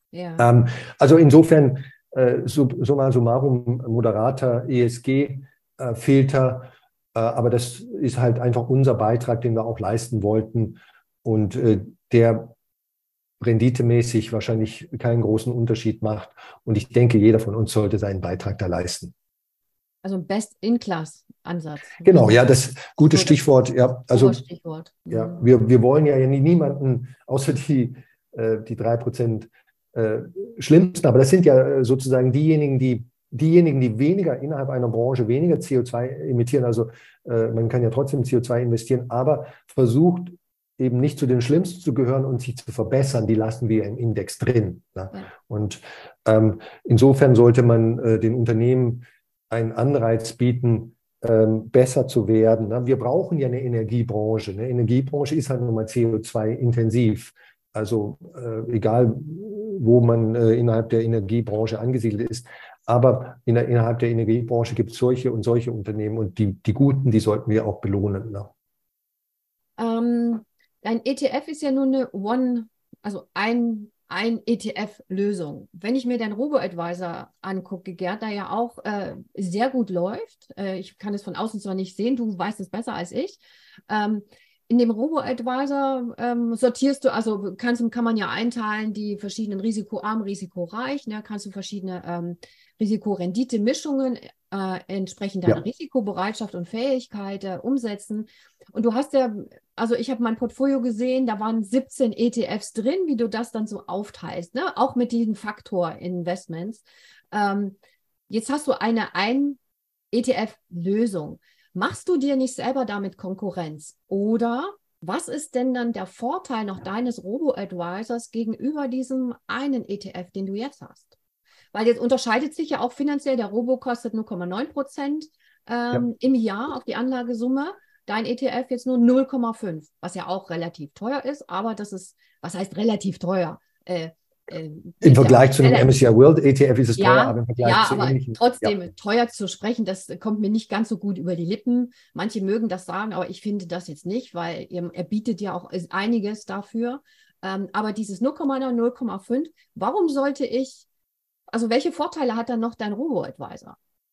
[SPEAKER 1] Also insofern, summa summarum, moderater ESG Filter. Aber das ist halt einfach unser Beitrag, den wir auch leisten wollten und der renditemäßig wahrscheinlich keinen großen Unterschied macht. Und ich denke, jeder von uns sollte seinen Beitrag da leisten.
[SPEAKER 2] Also ein Best-in-Class-Ansatz.
[SPEAKER 1] Genau, ja, das gute
[SPEAKER 2] So,
[SPEAKER 1] Stichwort. Ja, also
[SPEAKER 2] Stichwort.
[SPEAKER 1] ja, wir wollen ja niemanden, außer die 3% schlimmsten, aber das sind ja sozusagen diejenigen, die weniger innerhalb einer Branche weniger CO2 emittieren. Also man kann ja trotzdem CO2 investieren, aber versucht eben nicht zu den Schlimmsten zu gehören und sich zu verbessern, die lassen wir im Index drin. Ne? Ja. Und insofern sollte man den Unternehmen einen Anreiz bieten, besser zu werden. Ne? Wir brauchen ja eine Energiebranche. Eine Energiebranche ist halt nun mal CO2-intensiv. Also egal, wo man innerhalb der Energiebranche angesiedelt ist. Aber innerhalb der Energiebranche gibt es solche und solche Unternehmen und die guten, die sollten wir auch belohnen. Ne?
[SPEAKER 2] Dein ETF ist ja nur ein ETF-Lösung. Wenn ich mir den Robo-Advisor angucke, Gerd, der ja auch sehr gut läuft, ich kann es von außen zwar nicht sehen, du weißt es besser als ich, in dem Robo-Advisor sortierst du, also kann man ja einteilen, die verschiedenen risikoarm, risikoreich, ne, kannst du verschiedene Risikorendite-Mischungen entsprechend deiner Risikobereitschaft und Fähigkeit umsetzen. Und du hast ja, also ich habe mein Portfolio gesehen, da waren 17 ETFs drin, wie du das dann so aufteilst, ne? Auch mit diesen Faktor-Investments. Jetzt hast du eine ETF-Lösung. Machst du dir nicht selber damit Konkurrenz? Oder was ist denn dann der Vorteil noch deines Robo-Advisors gegenüber diesem einen ETF, den du jetzt hast? Weil jetzt unterscheidet sich ja auch finanziell, der Robo kostet 0,9% im Jahr auf die Anlagesumme, dein ETF jetzt nur 0,5, was ja auch relativ teuer ist, aber das ist, was heißt relativ teuer?
[SPEAKER 1] Im Vergleich zu einem MSCI World ETF ist es teuer, aber im Vergleich zu
[SPEAKER 2] aber
[SPEAKER 1] ähnlichen.
[SPEAKER 2] Trotzdem teuer zu sprechen, das kommt mir nicht ganz so gut über die Lippen. Manche mögen das sagen, aber ich finde das jetzt nicht, weil er bietet ja auch einiges dafür. Aber dieses 0,9, 0,5, warum sollte ich, also welche Vorteile hat dann noch dein Robo-Advisor?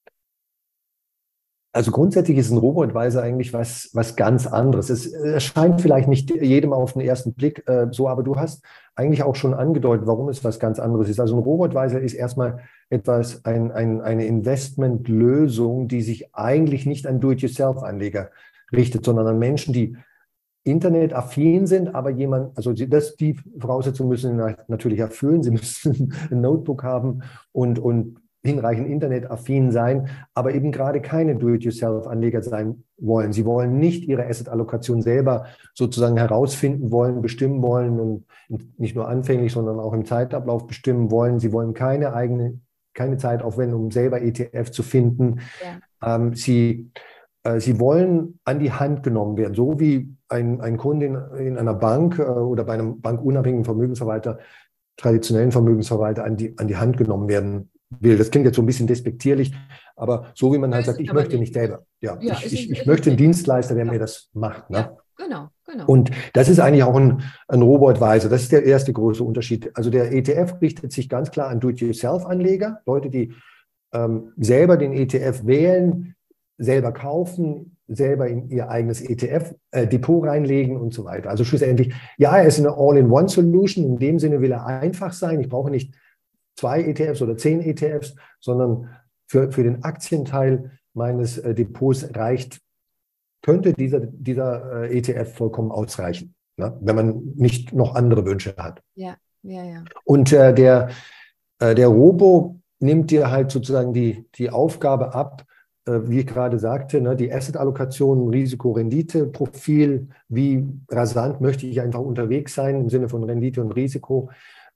[SPEAKER 1] Also grundsätzlich ist ein Robo-Advisor eigentlich was ganz anderes. Es erscheint vielleicht nicht jedem auf den ersten Blick so, aber du hast eigentlich auch schon angedeutet, warum es was ganz anderes ist. Also ein Robo-Advisor ist erstmal eine Investmentlösung, die sich eigentlich nicht an Do-it-yourself-Anleger richtet, sondern an Menschen, die internetaffin sind, aber die Voraussetzungen müssen sie natürlich erfüllen. Sie müssen ein Notebook haben und hinreichend internetaffin sein, aber eben gerade keine Do-it-yourself-Anleger sein wollen. Sie wollen nicht ihre Asset-Allokation selber sozusagen herausfinden wollen, bestimmen wollen und nicht nur anfänglich, sondern auch im Zeitablauf bestimmen wollen. Sie wollen keine Zeit aufwenden, um selber ETF zu finden. Ja. Sie wollen an die Hand genommen werden, so wie ein Kunde in einer Bank oder bei einem bankunabhängigen Vermögensverwalter, traditionellen Vermögensverwalter an die Hand genommen werden will. Das klingt jetzt so ein bisschen despektierlich, aber so wie man halt sagt, ich möchte nicht selber. Ja, ich möchte einen Dienstleister, der mir das macht. Ne?
[SPEAKER 2] Ja, genau.
[SPEAKER 1] Und das ist eigentlich auch ein Robo-Advisor. Das ist der erste große Unterschied. Also der ETF richtet sich ganz klar an Do-it-yourself-Anleger, Leute, die selber den ETF wählen, selber kaufen, selber in ihr eigenes ETF-Depot reinlegen und so weiter. Also schlussendlich, ja, er ist eine All-in-One-Solution. In dem Sinne will er einfach sein. Ich brauche nicht 2 ETFs oder 10 ETFs, sondern für den Aktienteil meines Depots könnte dieser ETF vollkommen ausreichen, ne? Wenn man nicht noch andere Wünsche hat.
[SPEAKER 2] Ja.
[SPEAKER 1] Und der Robo nimmt dir halt sozusagen die Aufgabe ab, wie ich gerade sagte, ne, die Asset-Allokation, Risiko-Rendite-Profil, wie rasant möchte ich einfach unterwegs sein im Sinne von Rendite und Risiko.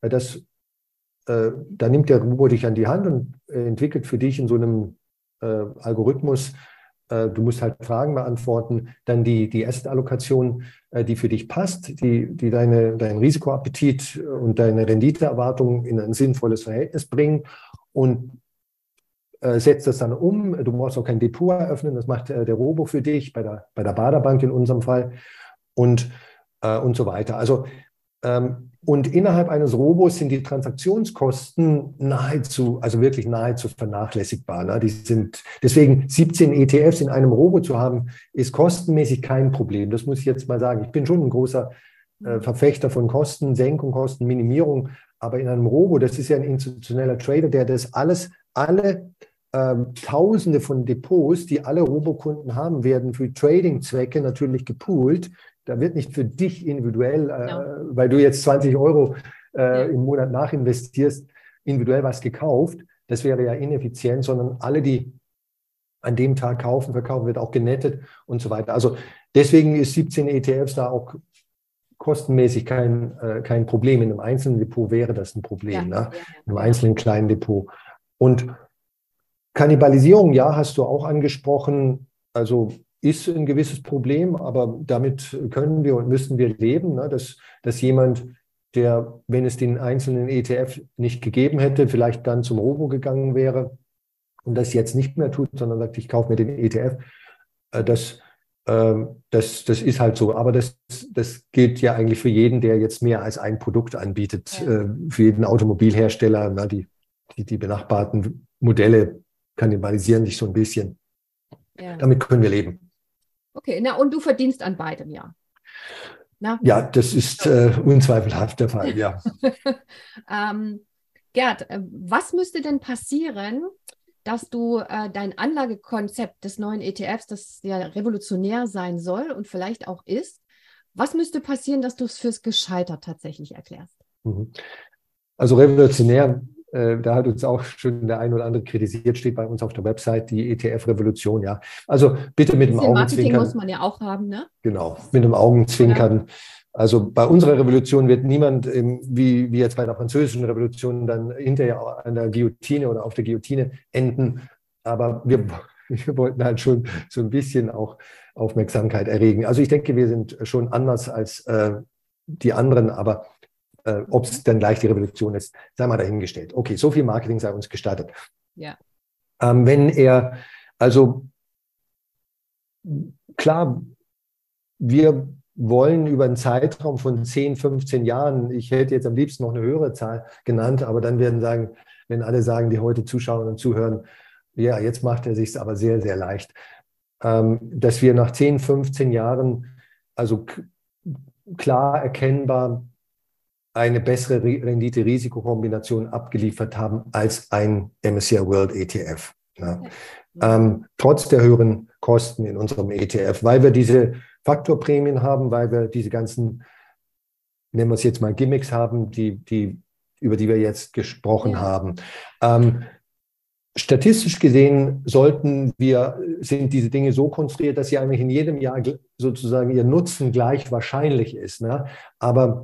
[SPEAKER 1] Da nimmt der Robo dich an die Hand und entwickelt für dich in so einem Algorithmus, du musst halt Fragen beantworten, dann die Asset-Allokation, die für dich passt, die deinen Risikoappetit und deine Renditeerwartung in ein sinnvolles Verhältnis bringen und setzt das dann um. Du brauchst auch kein Depot eröffnen, das macht der Robo für dich, bei der Baderbank in unserem Fall und so weiter. Also Und innerhalb eines Robos sind die Transaktionskosten also wirklich nahezu vernachlässigbar. Ne? Deswegen 17 ETFs in einem Robo zu haben, ist kostenmäßig kein Problem. Das muss ich jetzt mal sagen. Ich bin schon ein großer Verfechter von Kostensenkung, Kostenminimierung. Aber in einem Robo, das ist ja ein institutioneller Trader, der das alle Tausende von Depots, die alle Robokunden haben, werden für Trading-Zwecke natürlich gepoolt. Da wird nicht für dich individuell, weil du jetzt 20 Euro im Monat nachinvestierst, individuell was gekauft. Das wäre ja ineffizient, sondern alle, die an dem Tag verkaufen, wird auch genettet und so weiter. Also deswegen ist 17 ETFs da auch kostenmäßig kein Problem. In einem einzelnen Depot wäre das ein Problem, ne? In einem einzelnen kleinen Depot. Und Kannibalisierung, ja, hast du auch angesprochen. Also ist ein gewisses Problem, aber damit können wir und müssen wir leben, ne? Dass jemand, der, wenn es den einzelnen ETF nicht gegeben hätte, vielleicht dann zum Robo gegangen wäre und das jetzt nicht mehr tut, sondern sagt, ich kaufe mir den ETF, das ist halt so. Aber das gilt ja eigentlich für jeden, der jetzt mehr als ein Produkt anbietet, für jeden Automobilhersteller. Na, die benachbarten Modelle kannibalisieren sich so ein bisschen. Ja. Damit können wir leben.
[SPEAKER 2] Okay, na und du verdienst an beidem, ja. Na?
[SPEAKER 1] Ja, das ist unzweifelhaft der Fall, ja.
[SPEAKER 2] Gerd, was müsste denn passieren, dass du dein Anlagekonzept des neuen ETFs, das ja revolutionär sein soll und vielleicht auch ist, was müsste passieren, dass du es fürs gescheitert tatsächlich erklärst?
[SPEAKER 1] Also revolutionär, da hat uns auch schon der ein oder andere kritisiert, steht bei uns auf der Website, die ETF-Revolution, ja. Also bitte mit dem Augenzwinkern.
[SPEAKER 2] Marketing muss man ja auch haben, ne?
[SPEAKER 1] Genau, mit dem Augenzwinkern. Ja. Also bei unserer Revolution wird niemand, wie jetzt bei der französischen Revolution, dann hinterher an der Guillotine oder auf der Guillotine enden. Aber wir wollten halt schon so ein bisschen auch Aufmerksamkeit erregen. Also ich denke, wir sind schon anders als die anderen, aber ob es dann gleich die Revolution ist, sei mal dahingestellt. Okay, so viel Marketing sei uns gestattet.
[SPEAKER 2] Ja.
[SPEAKER 1] Also klar, wir wollen über einen Zeitraum von 10, 15 Jahren, ich hätte jetzt am liebsten noch eine höhere Zahl genannt, aber dann wenn alle sagen, die heute zuschauen und zuhören, ja, jetzt macht er sich es aber sehr, sehr leicht, dass wir nach 10, 15 Jahren also klar erkennbar eine bessere Rendite-Risikokombination abgeliefert haben als ein MSCI World ETF. Ja. Trotz der höheren Kosten in unserem ETF, weil wir diese Faktorprämien haben, weil wir diese ganzen, nennen wir es jetzt mal Gimmicks haben, über die wir jetzt gesprochen haben. Statistisch gesehen sind diese Dinge so konstruiert, dass sie eigentlich in jedem Jahr sozusagen ihr Nutzen gleich wahrscheinlich ist. Ne? Aber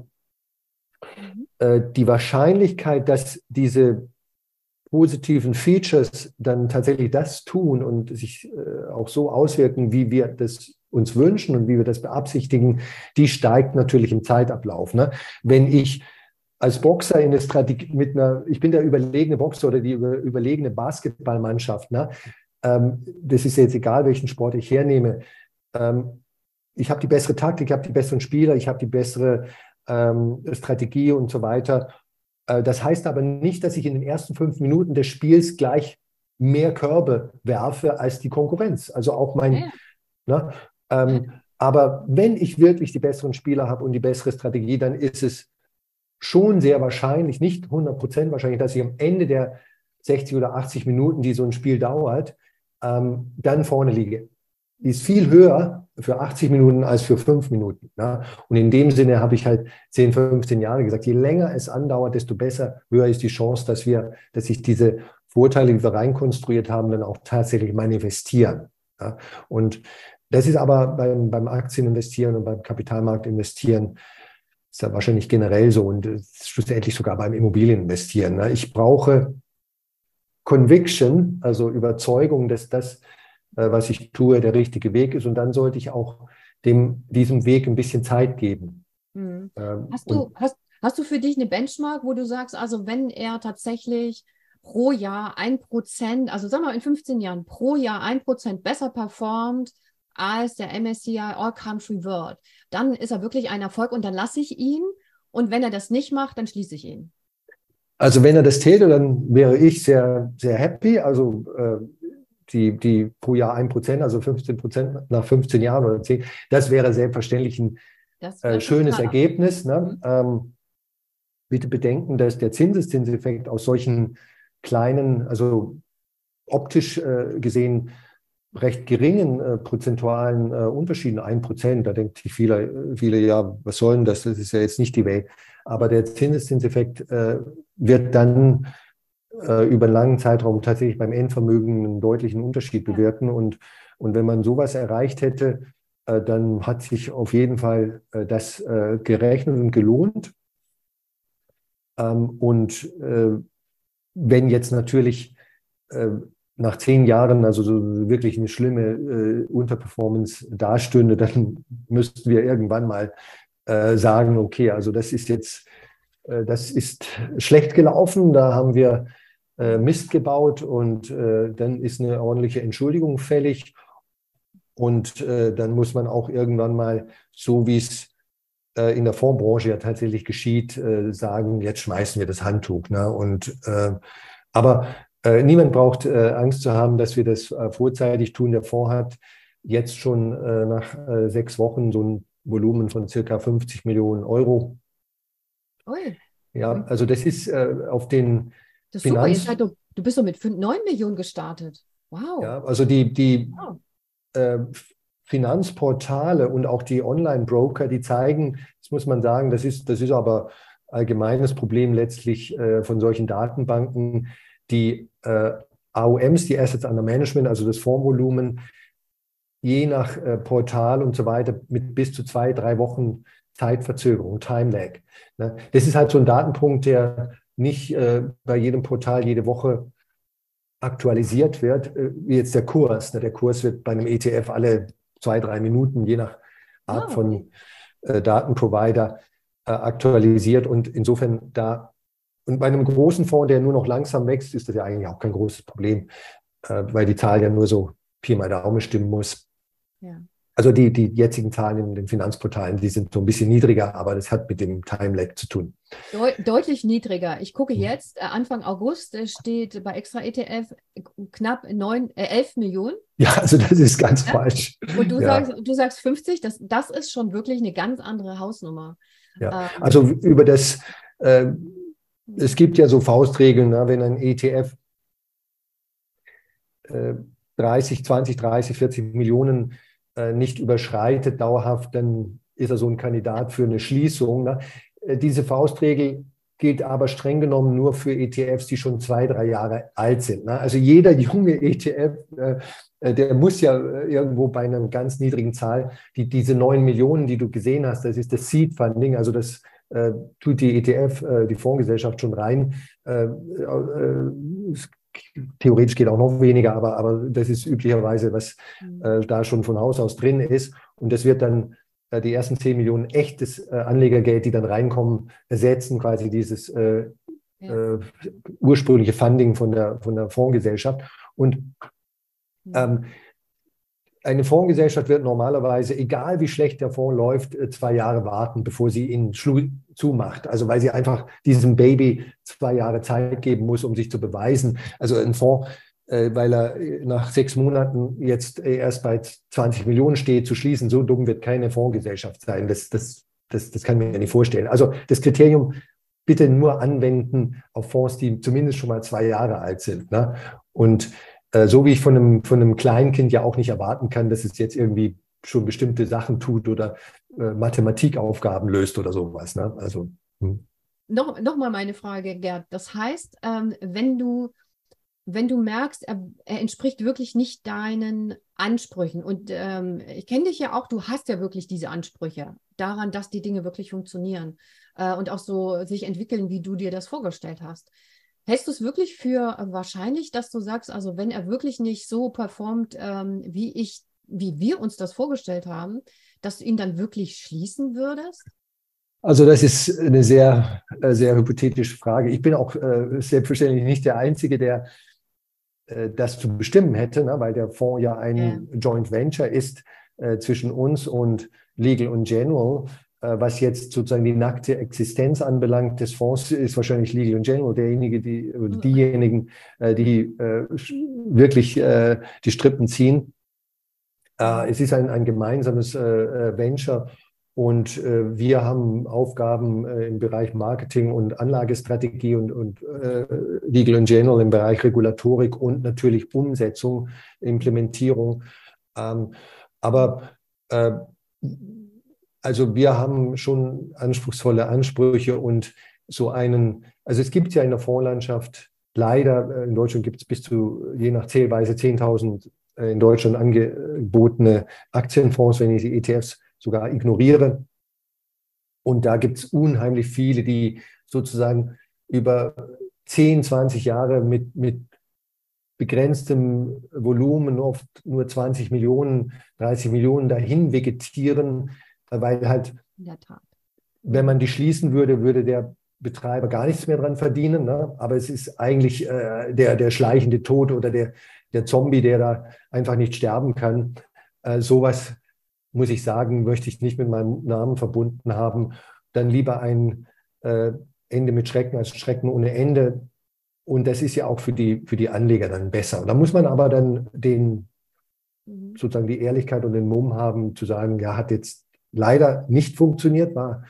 [SPEAKER 1] die Wahrscheinlichkeit, dass diese positiven Features dann tatsächlich das tun und sich auch so auswirken, wie wir das uns wünschen und wie wir das beabsichtigen, die steigt natürlich im Zeitablauf. Ne? Wenn ich als Boxer in eine Strategie ich bin der überlegene Boxer oder die überlegene Basketballmannschaft, ne? Das ist jetzt egal, welchen Sport ich hernehme. Ich habe die bessere Taktik, ich habe die besseren Spieler, ich habe die bessere Strategie und so weiter. Das heißt aber nicht, dass ich in den ersten 5 Minuten des Spiels gleich mehr Körbe werfe als die Konkurrenz. Also auch ne? Aber wenn ich wirklich die besseren Spieler habe und die bessere Strategie, dann ist es schon sehr wahrscheinlich, nicht 100% wahrscheinlich, dass ich am Ende der 60 oder 80 Minuten, die so ein Spiel dauert, dann vorne liege. Die ist viel höher für 80 Minuten als für 5 Minuten. Ne? Und in dem Sinne habe ich halt 10, 15 Jahre gesagt, je länger es andauert, desto besser, höher ist die Chance, dass sich diese Vorteile, die wir reinkonstruiert haben, dann auch tatsächlich manifestieren. Ja? Und das ist aber beim Aktieninvestieren und beim Kapitalmarkt investieren ist ja wahrscheinlich generell so und schlussendlich sogar beim Immobilieninvestieren. Ne? Ich brauche Conviction, also Überzeugung, dass das, was ich tue, der richtige Weg ist. Und dann sollte ich auch diesem Weg ein bisschen Zeit geben.
[SPEAKER 2] Mhm. Hast du für dich eine Benchmark, wo du sagst, also wenn er tatsächlich pro Jahr 1%, also sagen wir in 15 Jahren, pro Jahr 1% besser performt als der MSCI All Country World, dann ist er wirklich ein Erfolg und dann lasse ich ihn. Und wenn er das nicht macht, dann schließe ich ihn.
[SPEAKER 1] Also wenn er das täte, dann wäre ich sehr, sehr happy. Also die pro Jahr 1%, also 15% nach 15 Jahren oder 10, das wäre selbstverständlich ein schönes Ergebnis. Ne? Bitte bedenken, dass der Zinseszinseffekt aus solchen kleinen, also optisch gesehen recht geringen prozentualen Unterschieden, 1%, da denkt sich viele, ja, was soll denn das? Das ist ja jetzt nicht die Welt. Aber der Zinseszinseffekt wird dann über einen langen Zeitraum tatsächlich beim Endvermögen einen deutlichen Unterschied bewirken. Und wenn man sowas erreicht hätte, dann hat sich auf jeden Fall das gerechnet und gelohnt. Wenn jetzt natürlich nach 10 Jahren also so wirklich eine schlimme Unterperformance dastünde, dann müssten wir irgendwann mal sagen, okay, also das ist schlecht gelaufen, da haben wir Mist gebaut und dann ist eine ordentliche Entschuldigung fällig und dann muss man auch irgendwann mal, so wie es in der Fondsbranche ja tatsächlich geschieht, sagen, jetzt schmeißen wir das Handtuch. Ne? Aber niemand braucht Angst zu haben, dass wir das vorzeitig tun. Der Fonds hat jetzt schon nach 6 Wochen so ein Volumen von circa 50 Millionen Euro.
[SPEAKER 2] Ui.
[SPEAKER 1] Ja, also das ist auf den
[SPEAKER 2] das ist super, du bist doch mit 9 Millionen gestartet. Wow.
[SPEAKER 1] Ja, also die Finanzportale und auch die Online-Broker, die zeigen, das muss man sagen, das ist aber allgemeines Problem letztlich von solchen Datenbanken, die AUMs, die Assets Under Management, also das Fondsvolumen, je nach Portal und so weiter mit bis zu 2, 3 Wochen Zeitverzögerung, Time Lag. Ne? Das ist halt so ein Datenpunkt, der nicht bei jedem Portal jede Woche aktualisiert wird, wie jetzt der Kurs. Ne? Der Kurs wird bei einem ETF alle 2, 3 Minuten, je nach Art von Datenprovider, aktualisiert. Und insofern und bei einem großen Fonds, der nur noch langsam wächst, ist das ja eigentlich auch kein großes Problem, weil die Zahl ja nur so Pi mal Daumen stimmen muss. Ja. Also die jetzigen Zahlen in den Finanzportalen, die sind so ein bisschen niedriger, aber das hat mit dem Time-Lag zu tun.
[SPEAKER 2] Deutlich niedriger. Ich gucke jetzt, Anfang August steht bei Extra ETF knapp 11 Millionen.
[SPEAKER 1] Ja, also das ist ganz falsch.
[SPEAKER 2] Und du sagst 50, das ist schon wirklich eine ganz andere Hausnummer.
[SPEAKER 1] Ja, also über das, es gibt ja so Faustregeln, ne, wenn ein ETF 30, 40 Millionen nicht überschreitet dauerhaft, dann ist er so ein Kandidat für eine Schließung. Ne? Diese Faustregel gilt aber streng genommen nur für ETFs, die schon 2, 3 Jahre alt sind. Ne? Also jeder junge ETF, der muss ja irgendwo bei einer ganz niedrigen Zahl, diese 9 Millionen, die du gesehen hast, das ist das Seed Funding, also das tut die ETF, die Fondsgesellschaft schon rein. Theoretisch geht auch noch weniger, aber das ist üblicherweise, was da schon von Haus aus drin ist. Und das wird dann die ersten 10 Millionen echtes Anlegergeld, die dann reinkommen, ersetzen quasi dieses ursprüngliche Funding von der Fondsgesellschaft. Und eine Fondsgesellschaft wird normalerweise, egal wie schlecht der Fonds läuft, 2 Jahre warten, bevor sie ihn zumacht. Also weil sie einfach diesem Baby 2 Jahre Zeit geben muss, um sich zu beweisen. Also ein Fonds, weil er nach 6 Monaten jetzt erst bei 20 Millionen steht, zu schließen, so dumm wird keine Fondsgesellschaft sein. Das kann ich mir nicht vorstellen. Also das Kriterium bitte nur anwenden auf Fonds, die zumindest schon mal 2 Jahre alt sind. Ne? Und so wie ich von einem Kleinkind ja auch nicht erwarten kann, dass es jetzt irgendwie schon bestimmte Sachen tut oder Mathematikaufgaben löst oder sowas. Ne? Also,
[SPEAKER 2] Noch mal meine Frage, Gerd. Das heißt, wenn du merkst, er entspricht wirklich nicht deinen Ansprüchen und ich kenne dich ja auch, du hast ja wirklich diese Ansprüche daran, dass die Dinge wirklich funktionieren und auch so sich entwickeln, wie du dir das vorgestellt hast. Hältst du es wirklich für wahrscheinlich, dass du sagst, also wenn er wirklich nicht so performt, wie wir uns das vorgestellt haben, dass du ihn dann wirklich schließen würdest?
[SPEAKER 1] Also das ist eine sehr, sehr hypothetische Frage. Ich bin auch selbstverständlich nicht der Einzige, der das zu bestimmen hätte, ne, weil der Fonds ja ein Joint Venture ist zwischen uns und Legal & General. was jetzt sozusagen die nackte Existenz anbelangt des Fonds, ist wahrscheinlich Legal & General diejenigen, die wirklich die Strippen ziehen. Es ist ein gemeinsames Venture und wir haben Aufgaben im Bereich Marketing und Anlagestrategie und Legal & General im Bereich Regulatorik und natürlich Umsetzung, Implementierung. Aber also wir haben schon anspruchsvolle Ansprüche und also es gibt ja in der Fondslandschaft leider, in Deutschland gibt es bis zu, je nach Zählweise, 10.000 in Deutschland angebotene Aktienfonds, wenn ich die ETFs sogar ignoriere. Und da gibt es unheimlich viele, die sozusagen über 10, 20 Jahre mit begrenztem Volumen, oft nur 20 Millionen, 30 Millionen dahin vegetieren, weil halt,
[SPEAKER 2] in der Tat,
[SPEAKER 1] wenn man die schließen würde, würde der Betreiber gar nichts mehr dran verdienen. Ne? Aber es ist eigentlich der schleichende Tod oder der Zombie, der da einfach nicht sterben kann. Sowas, muss ich sagen, möchte ich nicht mit meinem Namen verbunden haben. Dann lieber ein Ende mit Schrecken als Schrecken ohne Ende. Und das ist ja auch für die Anleger dann besser. Und da muss man aber dann sozusagen die Ehrlichkeit und den Mumm haben, zu sagen, ja, hat jetzt leider nicht funktioniert,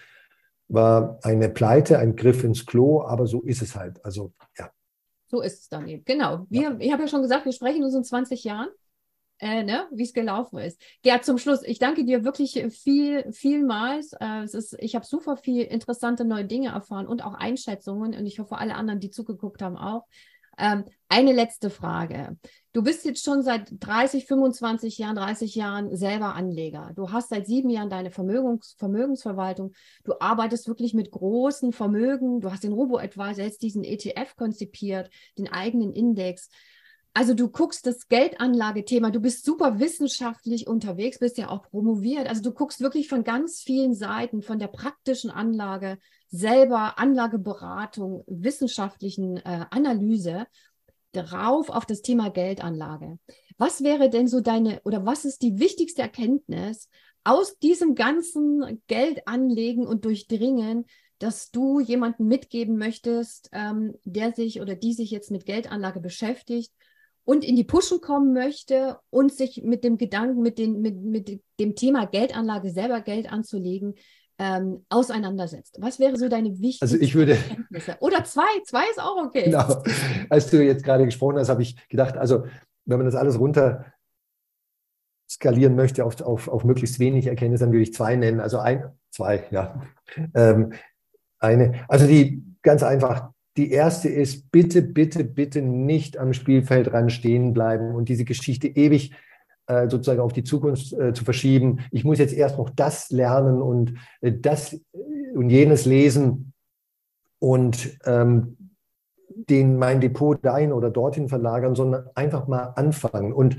[SPEAKER 1] war eine Pleite, ein Griff ins Klo, aber so ist es halt. Also, ja.
[SPEAKER 2] So ist es dann eben. Genau. Ich habe ja schon gesagt, wir sprechen uns in 20 Jahren, wie es gelaufen ist. Gerd, zum Schluss, ich danke dir wirklich vielmals. Ich habe super viel interessante neue Dinge erfahren und auch Einschätzungen und ich hoffe, alle anderen, die zugeguckt haben, auch. Eine letzte Frage. Du bist jetzt schon seit 30 Jahren selber Anleger. Du hast seit 7 Jahren deine Vermögensverwaltung. Du arbeitest wirklich mit großen Vermögen. Du hast den Robo-Advisor, jetzt diesen ETF konzipiert, den eigenen Index. Also du guckst das Geldanlagethema, du bist super wissenschaftlich unterwegs, bist ja auch promoviert. Also du guckst wirklich von ganz vielen Seiten, von der praktischen Anlage, selber Anlageberatung, wissenschaftlichen Analyse drauf auf das Thema Geldanlage. Was wäre denn so was ist die wichtigste Erkenntnis aus diesem ganzen Geldanlegen und Durchdringen, dass du jemanden mitgeben möchtest, der sich oder die sich jetzt mit Geldanlage beschäftigt und in die Puschen kommen möchte und sich mit dem Gedanken, mit dem Thema Geldanlage, selber Geld anzulegen, auseinandersetzt? Was wäre so deine wichtigste Erkenntnisse? Oder zwei ist auch okay.
[SPEAKER 1] Genau. Als du jetzt gerade gesprochen hast, habe ich gedacht, also wenn man das alles runter skalieren möchte auf möglichst wenig Erkenntnisse, dann würde ich 2 nennen. Also zwei, ja. Also die ganz einfach, die erste ist, bitte, bitte, bitte nicht am Spielfeldrand stehen bleiben und diese Geschichte ewig sozusagen auf die Zukunft zu verschieben. Ich muss jetzt erst noch das lernen und das und jenes lesen und mein Depot dahin oder dorthin verlagern, sondern einfach mal anfangen. Und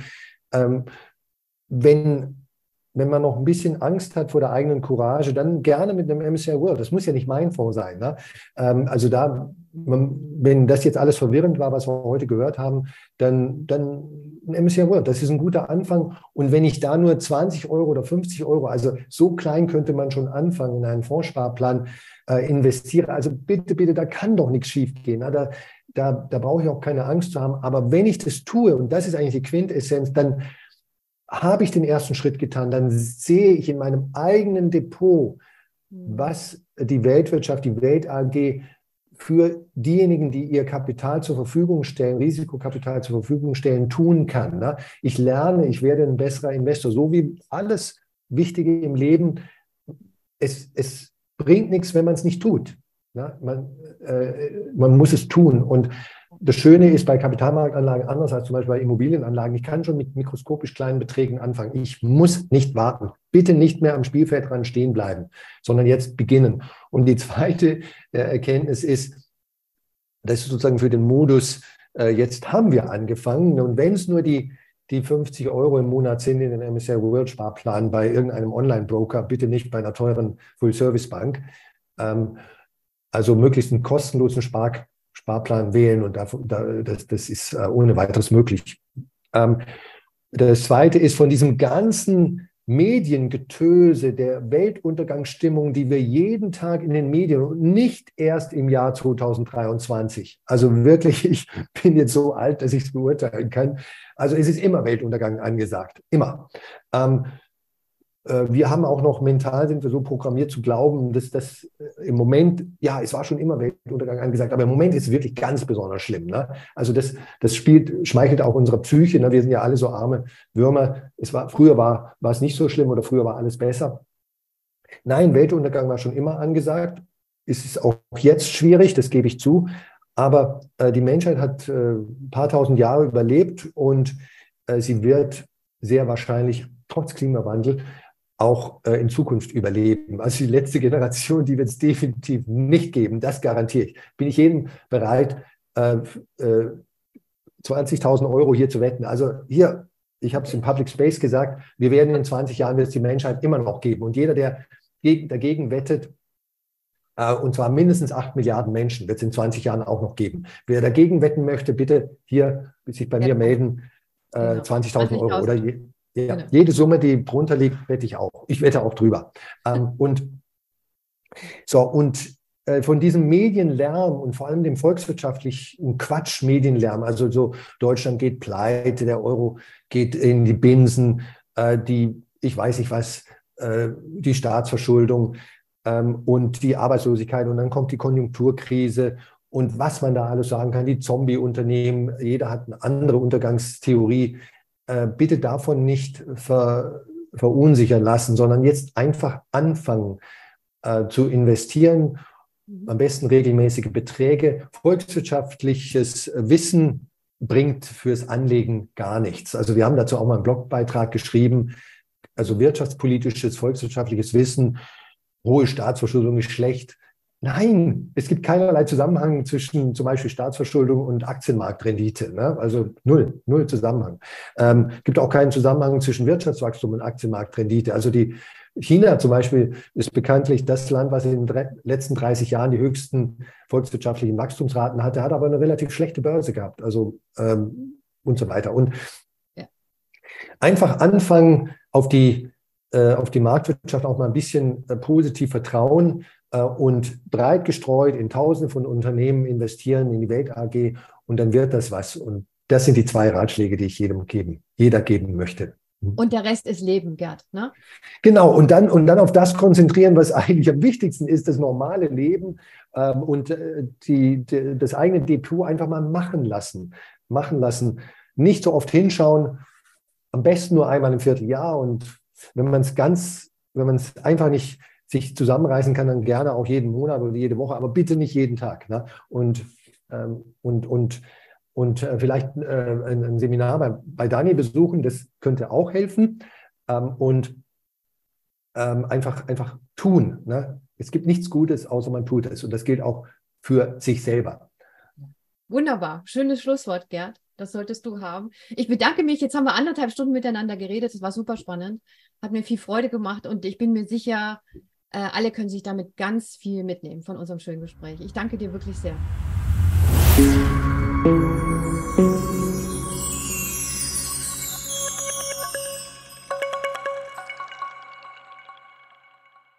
[SPEAKER 1] wenn man noch ein bisschen Angst hat vor der eigenen Courage, dann gerne mit einem MSCI World. Das muss ja nicht mein Fonds sein. Ne? Also wenn das jetzt alles verwirrend war, was wir heute gehört haben, dann ein MSCI World. Das ist ein guter Anfang. Und wenn ich da nur 20 Euro oder 50 Euro, also so klein könnte man schon anfangen, in einen Fondssparplan investiere. Also bitte, bitte, da kann doch nichts schief gehen. Ne? Da brauche ich auch keine Angst zu haben. Aber wenn ich das tue, und das ist eigentlich die Quintessenz, dann habe ich den ersten Schritt getan, dann sehe ich in meinem eigenen Depot, was die Weltwirtschaft, die Welt AG für diejenigen, die ihr Kapital zur Verfügung stellen, Risikokapital zur Verfügung stellen, tun kann. Ne? Ich lerne, ich werde ein besserer Investor, so wie alles Wichtige im Leben. Es bringt nichts, wenn man es nicht tut. Ne? Man muss es tun. Und das Schöne ist bei Kapitalmarktanlagen anders als zum Beispiel bei Immobilienanlagen. Ich kann schon mit mikroskopisch kleinen Beträgen anfangen. Ich muss nicht warten. Bitte nicht mehr am Spielfeldrand stehen bleiben, sondern jetzt beginnen. Und die zweite Erkenntnis ist, das ist sozusagen für den Modus, jetzt haben wir angefangen. Und wenn es nur die 50 Euro im Monat sind in den MSCI World Sparplan bei irgendeinem Online-Broker, bitte nicht bei einer teuren Full-Service-Bank. Also möglichst einen kostenlosen Sparplan wählen und das ist ohne weiteres möglich. Das Zweite ist von diesem ganzen Mediengetöse, der Weltuntergangsstimmung, die wir jeden Tag in den Medien und nicht erst im Jahr 2023. Also wirklich, ich bin jetzt so alt, dass ich es beurteilen kann. Also es ist immer Weltuntergang angesagt, immer. Wir haben auch noch mental, sind wir so programmiert zu glauben, dass das im Moment, ja, es war schon immer Weltuntergang angesagt, aber im Moment ist es wirklich ganz besonders schlimm. Ne? Also das schmeichelt auch unserer Psyche. Ne? Wir sind ja alle so arme Würmer. Früher war es nicht so schlimm oder früher war alles besser. Nein, Weltuntergang war schon immer angesagt. Es ist auch jetzt schwierig, das gebe ich zu. Aber die Menschheit hat ein paar tausend Jahre überlebt und sie wird sehr wahrscheinlich trotz Klimawandel auch in Zukunft überleben. Also die letzte Generation, die wird es definitiv nicht geben, das garantiere ich. Bin ich jedem bereit, 20.000 Euro hier zu wetten. Also hier, ich habe es im Public Space gesagt, wir werden in 20 Jahren wird es die Menschheit immer noch geben. Und jeder, der dagegen wettet, und zwar mindestens 8 Milliarden Menschen, wird es in 20 Jahren auch noch geben. Wer dagegen wetten möchte, bitte hier sich bei mir melden, 20.000 Euro oder ja, genau. Jede Summe, die drunter liegt, wette ich auch. Ich wette auch drüber. Und von diesem Medienlärm und vor allem dem volkswirtschaftlichen Quatsch-Medienlärm, also so Deutschland geht pleite, der Euro geht in die Binsen, ich weiß nicht was, die Staatsverschuldung und die Arbeitslosigkeit und dann kommt die Konjunkturkrise und was man da alles sagen kann, die Zombie-Unternehmen, jeder hat eine andere Untergangstheorie. Bitte davon nicht verunsichern lassen, sondern jetzt einfach anfangen zu investieren, am besten regelmäßige Beträge. Volkswirtschaftliches Wissen bringt fürs Anlegen gar nichts. Also wir haben dazu auch mal einen Blogbeitrag geschrieben, also wirtschaftspolitisches, volkswirtschaftliches Wissen, hohe Staatsverschuldung ist schlecht. Nein, es gibt keinerlei Zusammenhang zwischen zum Beispiel Staatsverschuldung und Aktienmarktrendite. Ne? Also null Zusammenhang. Gibt auch keinen Zusammenhang zwischen Wirtschaftswachstum und Aktienmarktrendite. Also China zum Beispiel ist bekanntlich das Land, was in den letzten 30 Jahren die höchsten volkswirtschaftlichen Wachstumsraten hatte, hat aber eine relativ schlechte Börse gehabt. Also und so weiter. Und einfach anfangen, auf die Marktwirtschaft auch mal ein bisschen positiv vertrauen und breit gestreut in Tausende von Unternehmen investieren in die Welt AG und dann wird das was. Und das sind die 2 Ratschläge, die ich jeder geben möchte.
[SPEAKER 2] Und der Rest ist Leben, Gerd, ne?
[SPEAKER 1] Genau, und dann auf das konzentrieren, was eigentlich am wichtigsten ist, das normale Leben und das eigene Depot einfach mal machen lassen. Nicht so oft hinschauen, am besten nur einmal im Vierteljahr und wenn man es einfach nicht sich zusammenreißen kann, dann gerne auch jeden Monat oder jede Woche, aber bitte nicht jeden Tag. Ne? Und vielleicht ein Seminar bei Dani besuchen, das könnte auch helfen. Einfach tun. Ne? Es gibt nichts Gutes, außer man tut es. Und das gilt auch für sich selber.
[SPEAKER 2] Wunderbar. Schönes Schlusswort, Gerd. Das solltest du haben. Ich bedanke mich. Jetzt haben wir 1,5 Stunden miteinander geredet. Das war super spannend. Hat mir viel Freude gemacht und ich bin mir sicher, alle können sich damit ganz viel mitnehmen von unserem schönen Gespräch. Ich danke dir wirklich sehr.